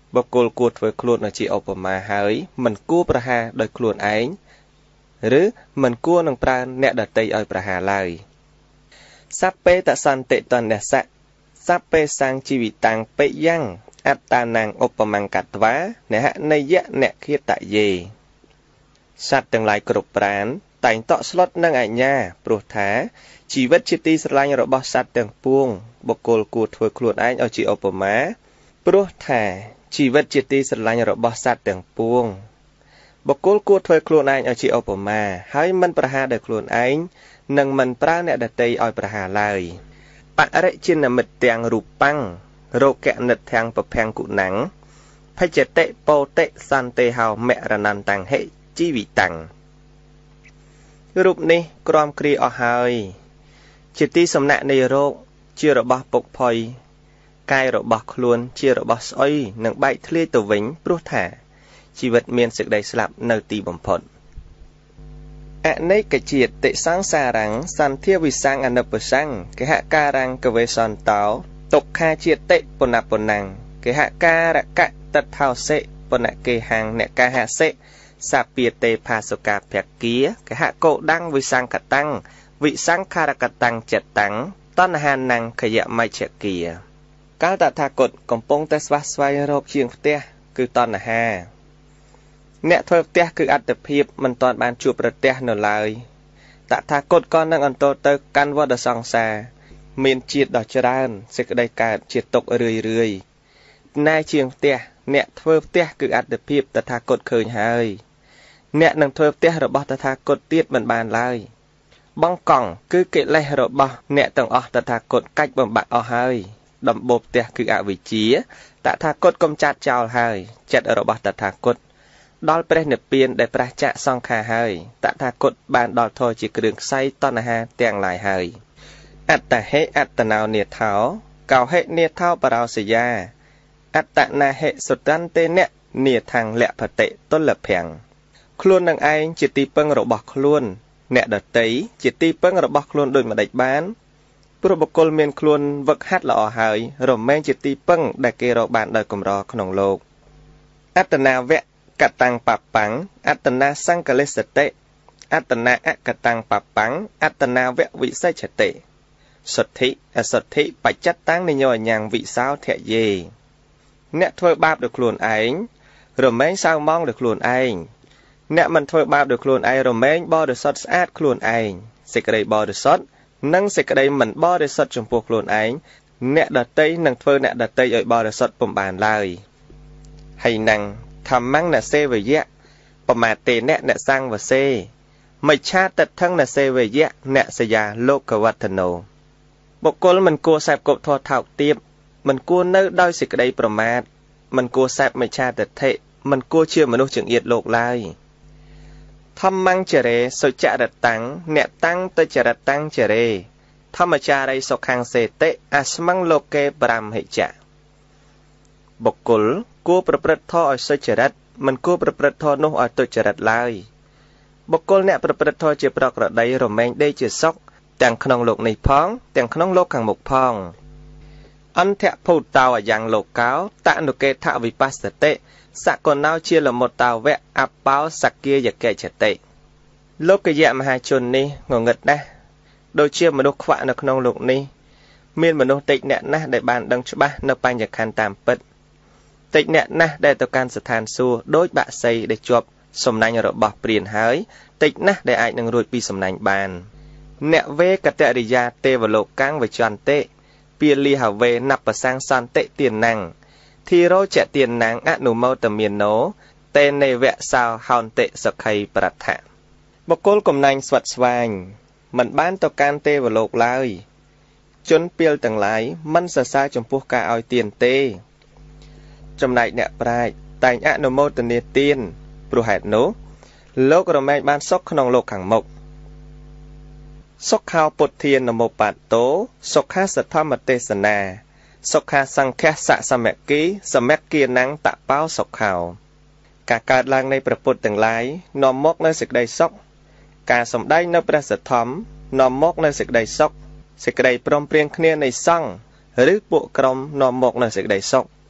បុគ្គលគួរធ្វើខ្លួនឲ្យជាឧបមាហើយមិនគួរប្រហារដោយខ្លួនឯងឬមិនគួរនឹងប្រើអ្នកដទៃឲ្យប្រហារឡើយសัพเพតសន្តិតនស្សៈសัพเพសង្ឃជីវិតាំងបិយ៉ាងអត្តានាងឧបមង្កត្វានហនយៈអ្នកឃាតយេសត្វទាំងឡាយគ្រប់ប្រាណតែងតក់ស្លុតនឹងអញ្ញាព្រោះថាជីវិតជាទីស្រឡាញ់របស់សត្វទាំងពួងបុគ្គលគួរធ្វើខ្លួនឯងឲ្យជាឧបមាព្រោះថាជីវិតជាទីស្រឡាញ់របស់សត្វទាំងពួងបុគ្គលគួរធ្វើខ្លួនឯងឲ្យជាឧបមាហើយមិនប្រហារដោយខ្លួនឯងនិងមិនប្រើអ្នកដទៃឲ្យប្រហារឡើយបរិជិនមិត្តទាំងរូបាំងរោគនិតទាំងពភាំងគុណੰងភច្ចតិពោតិសន្តិហោមរណន្តੰហិជីវិតាំងរូបនេះក្រំគ្រាអស់ហើយជាទីសំណាក់នៃរោគជារបស់ពុកផុយកាយរបស់ខ្លួនជារបស់ស្អុយនឹងបែកធ្លាយទៅវិញព្រោះថាជីវិតមានសេចក្តីស្លាប់នៅទីបំផុតអនេកជាតិតិសង្សារាំងសន្ធាវិសੰងអនុបសੰងកហការាំងកវេសន្តោទុក្ខាជាតិពុណពុណੰកហការកតថោសិពុណកេហੰអ្នកកហសិសាពាទេផាសុកាភគាកហកោដੰងវិសង្កតੰវិសង្ខារកតੰចិត្តੰតណ្ហានੰខយមជ្ឈគាកាលតថាគតកំពុងតែស្វះស្វែងរកជាងផ្ទះគឺតណ្ហាអ្នកធ្វើផ្ទះគឺអត្តភាពមិនទាន់បានជួបប្រទះនៅឡើយតថាគតក៏នឹងអន្តរទៅកាន់វដ្តសង្សារមានជាតិដ៏ច្រើនសេចក្តីកើតជាទុករឿយរឿយណែជាងផ្ទះអ្នកធ្វើផ្ទះគឺអត្តភាពតថាគតឃើញហើយអ្នកនឹងធ្វើផ្ទះរបស់តថាគតទៀតមិនបានឡើយបងកង់គឺកិលេសរបស់អ្នកទាំងអស់តថាគតកាច់បំបាក់អស់ហើយដំបូលផ្ទះគឺអវិជ្ជាតថាគតកំចាត់ចោលហើយចិត្តរបស់តថាគតដល់ព្រះនិព្វានដែលប្រះចាកសង្ខារហើយតថាគតបានដល់ធម៌ជាគ្រឿងខ្សែតណ្ហាទាំងឡាយហើយអត្តហេអត្តណោនេថោកោហេនេថោបរោសយាអត្តនាហេសុតន្តេនៈនេថាំងលភតិតុលភ័ងខ្លួននឹងឯងជាទីពឹងរបស់ខ្លួនអ្នកដតីជាទីពឹងរបស់ខ្លួនដូចម្ដេចបានព្រោះបុគ្គលមានខ្លួនវឹកហាត់ល្អហើយរមែងជាទីពឹងដែលគេរកបានដោយកម្រក្នុងលោកអត្តនាវៈកតាំងបបាំងអត្តនាសង្កលេសតិអត្តនាអកតាំងបបាំងអត្តនាវៈវិសេឆតិសុទ្ធិអសុទ្ធិបច្ចតតាំងនិញោញ្ញវិសោធយេអ្នកធ្វើបាបដោយខ្លួនឯងរមែងសៅម៉ងដោយខ្លួនឯងអ្នកមិនធ្វើបាបដោយខ្លួនឯងរមែងបរិសុទ្ធស្អាតខ្លួនឯងសេចក្តីបរិសុទ្ធនិងសេចក្តីមិនបរិសុទ្ធចំពោះខ្លួនឯងអ្នកដតីនឹងធ្វើអ្នកដតីឲ្យបរិសុទ្ធពុំបានឡើយហើយនឹងធម្មងណសេវយៈបមាតេអ្នកអ្នកសង្វសេមិច្ឆាទិដ្ឋឹងណសេវយៈអ្នកសយាលោកវត្តនោបុគ្គលមិនគួរសេពគប់ធម៌ថោកទាបមិនគួរនៅដោយសេចក្តីប្រមាទមិនគួរសេពមិច្ឆាទិដ្ឋិមិនគួរជាមនុស្សចង្អៀតលោកឡើយធម្មងចរេសុចរតាំងអ្នកតាំងទៅចរតាំងចរេធម្មចារីសុខាំងសេតិអស្មੰងលោកេប្រាំហិចៈបុគ្គលគួរប្រព្រឹត្តធម៌ឲ្យសុចរិតមិនគួរប្រព្រឹត្តធម៌នោះឲ្យទុច្ចរិតឡើយបុគ្គលអ្នកប្រព្រឹត្តធម៌ជាប្រក្រតីរមែងដេកជាសុខទាំងក្នុងលោកនេះផងទាំងក្នុងលោកខាងមុខផងអន្តភូតោអយ៉ាងលោកោតអនុកេថវិបស្សតិសកណោជាលមុតតាវៈអបោសគាយកេចតិលោកយៈមហាជននេះងងឹតណាស់ដូចជាមនុស្សខ្វាក់នៅក្នុងលោកនេះមានមនុស្សតិចអ្នកណាស់ដែលបានដឹងច្បាស់នៅបញ្ញខណ្ឌតាមពិតតិចអ្នកណាស់ដែលទៅកាន់ស្ថានសួគ៌ដោយបាក់សីដែលជាប់សំណាញ់របស់ព្រានហើយតិចណាស់ដែលអាចនឹងរួចពីសំណាញ់បានអ្នកវេកតរិយាទេវលោកាំងវចន្តិពាលីហវេណបសាំងសន្តិទានណាំងធីរោចទានណាំងអនុមោតមានណោតេនេវៈសោហោន្តិសខៃប្រថៈបុគ្គលកំណាញ់ស្វិតស្វាញមិនបានទៅកាន់ទេវលោកឡើយជនពាលទាំងឡាយមិនសរសើរចំពោះការឲ្យទានទេចំណែកអ្នកប្រាជ្ញតែងអនុមោទនាទានព្រោះហេតុនោះលោករមែងបានសុខក្នុងលោកខាងមុខសុខោពុទ្ធានមោបាតោសុខាសធម្មទេសនាសុខាសង្ឃៈសសមគិសមគិណੰតបោសុខោការកើតឡើងនៃព្រះពុទ្ធទាំងឡាយនាំមកនៅសេចក្តីសុខការសម្ដែងនៅព្រះសទ្ធំនាំមកនៅសេចក្តីសុខសេចក្តីព្រមព្រៀងគ្នានៃសង្ឃឬពួកក្រុមនាំមកនៅសេចក្តីសុខ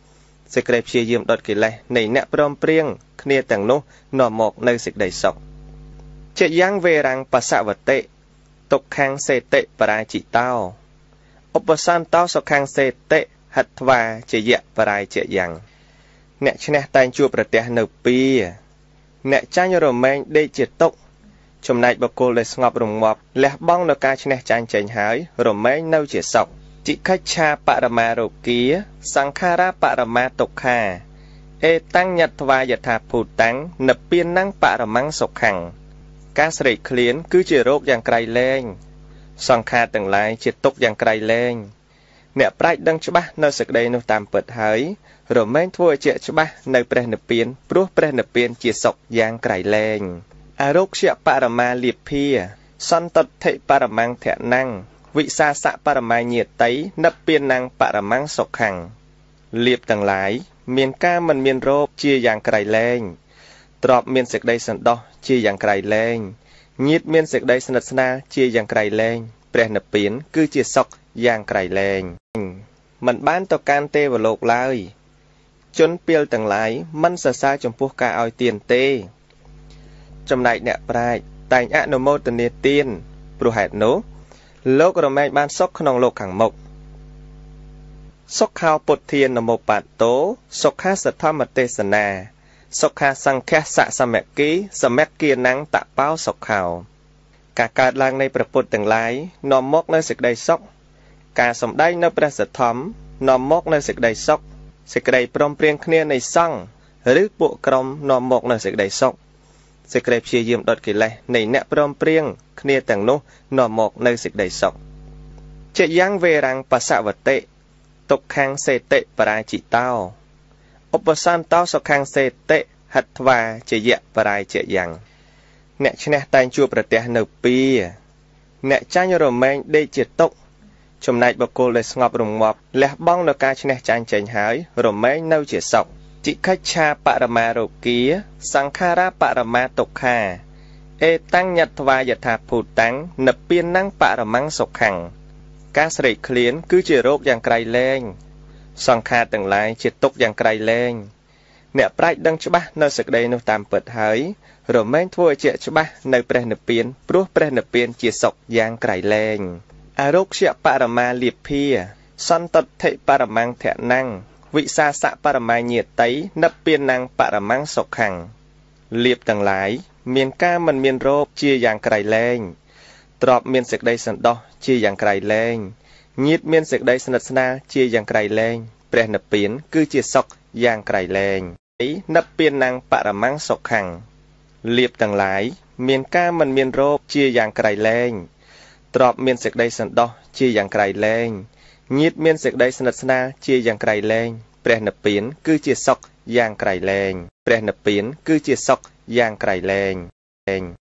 សេចក្តីព្យាយាមដុតកិលេសនៃអ្នកព្រមព្រៀងគ្នាទាំងនោះនាំមកនៅសេចក្តីសុខជាយ៉ាងវេរាំងបសវតិទុក្ខាំងសេតិបរាជិតោឧបសន្តោសុខាំងសេតិហិត្វាជាយៈបរាជិយ៉ាងអ្នកឈ្នះតែងជួបប្រទះនៅពីអ្នកចាញ់រមែងដេកជាទុក្ខចំណែកបុគ្គលដែលស្ងប់រងាប់លះបង់នៅការឈ្នះចាញ់ចេញហើយរមែងនៅជាសុខจิកិច្ឆាបរមារោគាសង្ខារាបរមាទុក្ខាអេតាំងញត្វាយថាភូតាំងនិព្វានੰបរមੰសុខੰការស្រេកឃ្លានគឺជារោគយ៉ាងក្រៃលែងសង្ខារទាំងឡាយជាទុក្ខយ៉ាងក្រៃលែងអ្នកប្រាជ្ញដឹងច្បាស់នៅសេចក្តីនោះតាមពិតហើយរមែងធ្វើឲ្យជាក់ច្បាស់នៅព្រះនិព្វានព្រោះព្រះនិព្វានជាសុខយ៉ាងក្រៃលែងអរោគ្យបរមាលៀភាសន្តតិបរមੰធនੰវិសាសៈបរមាញាតិនិព្វានੰបរមੰសុខੰលៀបទាំងឡាយមានការមិនមានរោគជាយ៉ាងក្រៃលែងទ្របមានសេចក្តីសន្តោសជាយ៉ាងក្រៃលែងញាតិមានសេចក្តីស្និទ្ធស្នាលជាយ៉ាងក្រៃលែងព្រះនិព្វានគឺជាសុខយ៉ាងក្រៃលែងមិនបានទៅកាន់ទេវលោកឡើយជនពាលទាំងឡាយមិនសរសើរចំពោះការឲ្យទានទេចំណែកអ្នកប្រាជ្ញតែងអនុមោទនាទានព្រោះហេតុនោះលោករមែងបានសុខក្នុងលោកខាងមុខសុខោពុទ្ធានមោបាតោសុខាសទ្ធមទេសនាសុខាសង្ឃសៈសមគិសមគិណੰតបោសុខោការកើតឡើងនៃព្រះពុទ្ធទាំងឡាយនាំមកនៅសេចក្តីសុខការសម្ដែងនៅព្រះសទ្ធំនាំមកនៅសេចក្តីសុខសេចក្តីព្រមព្រៀងគ្នានៃសង្ឃឬពួកក្រុមនាំមកនៅសេចក្តីសុខសេចក្តីព្យាយាមដុតកិលេសនៃអ្នកព្រមព្រៀងគ្នាទាំងនោះនាំមកនៅសេចក្តីសុខជាយ៉ាងវេរាំងបសវតិទុក្ខាំងសេតិបរាជិតោឧបសន្តោសុខាំងសេតិហិត្វាជាយៈបរាជិយ៉ាងអ្នកឈ្នះតែងជួបប្រទះនៅពីអ្នកចាញ់រមែងដេកជាទុក្ខចំណែកបុគ្គលដែលស្ងប់រងាប់លះបង់នៅការឈ្នះចាញ់ចេញហើយរមែងនៅជាសុខจิកិច្ឆាបរមារោគាសង្ខារាបរមាទុក្ខាអេតាំងញត្វាយថាភូតាំងនិព្វានੰបរមੰសុខੰការស្រេកឃ្លានគឺជារោគយ៉ាងក្រៃលែងសង្ខារទាំងឡាយជាទុក្ខយ៉ាងក្រៃលែងអ្នកប្រាជ្ញដឹងច្បាស់នៅសេចក្តីនោះតាមពិតហើយរមែងធ្វើឲ្យជាក់ច្បាស់នៅព្រះនិព្វានព្រោះព្រះនិព្វានជាសុខយ៉ាងក្រៃលែងអរោគ្យបរមាលៀភាសន្តតិបរមੰធនੰវិសាសៈបរមាញាតិនិព្វានੰបរមੰសុខੰលៀបទាំងឡាយមានការមិនមានរោគជាយ៉ាងក្រៃលែងទ្របមានសេចក្តីសន្តោសជាយ៉ាងក្រៃលែងញាតិមានសេចក្តីស្និទ្ធស្នាលជាយ៉ាងក្រៃលែងព្រះនិព្វានគឺជាសុខយ៉ាងក្រៃលែងនិព្វានੰបរមੰសុខੰលៀបទាំងឡាយមានការមិនមានរោគជាយ៉ាងក្រៃលែងទ្របមានសេចក្តីសន្តោសជាយ៉ាងក្រៃលែងញាតិមានសេចក្តីស្និទ្ធស្នាលជាយ៉ាងក្រៃលែងព្រះនិព្វានគឺជាសុខយ៉ាងក្រៃលែងព្រះនិព្វានគឺជាសុខយ៉ាងក្រៃលែង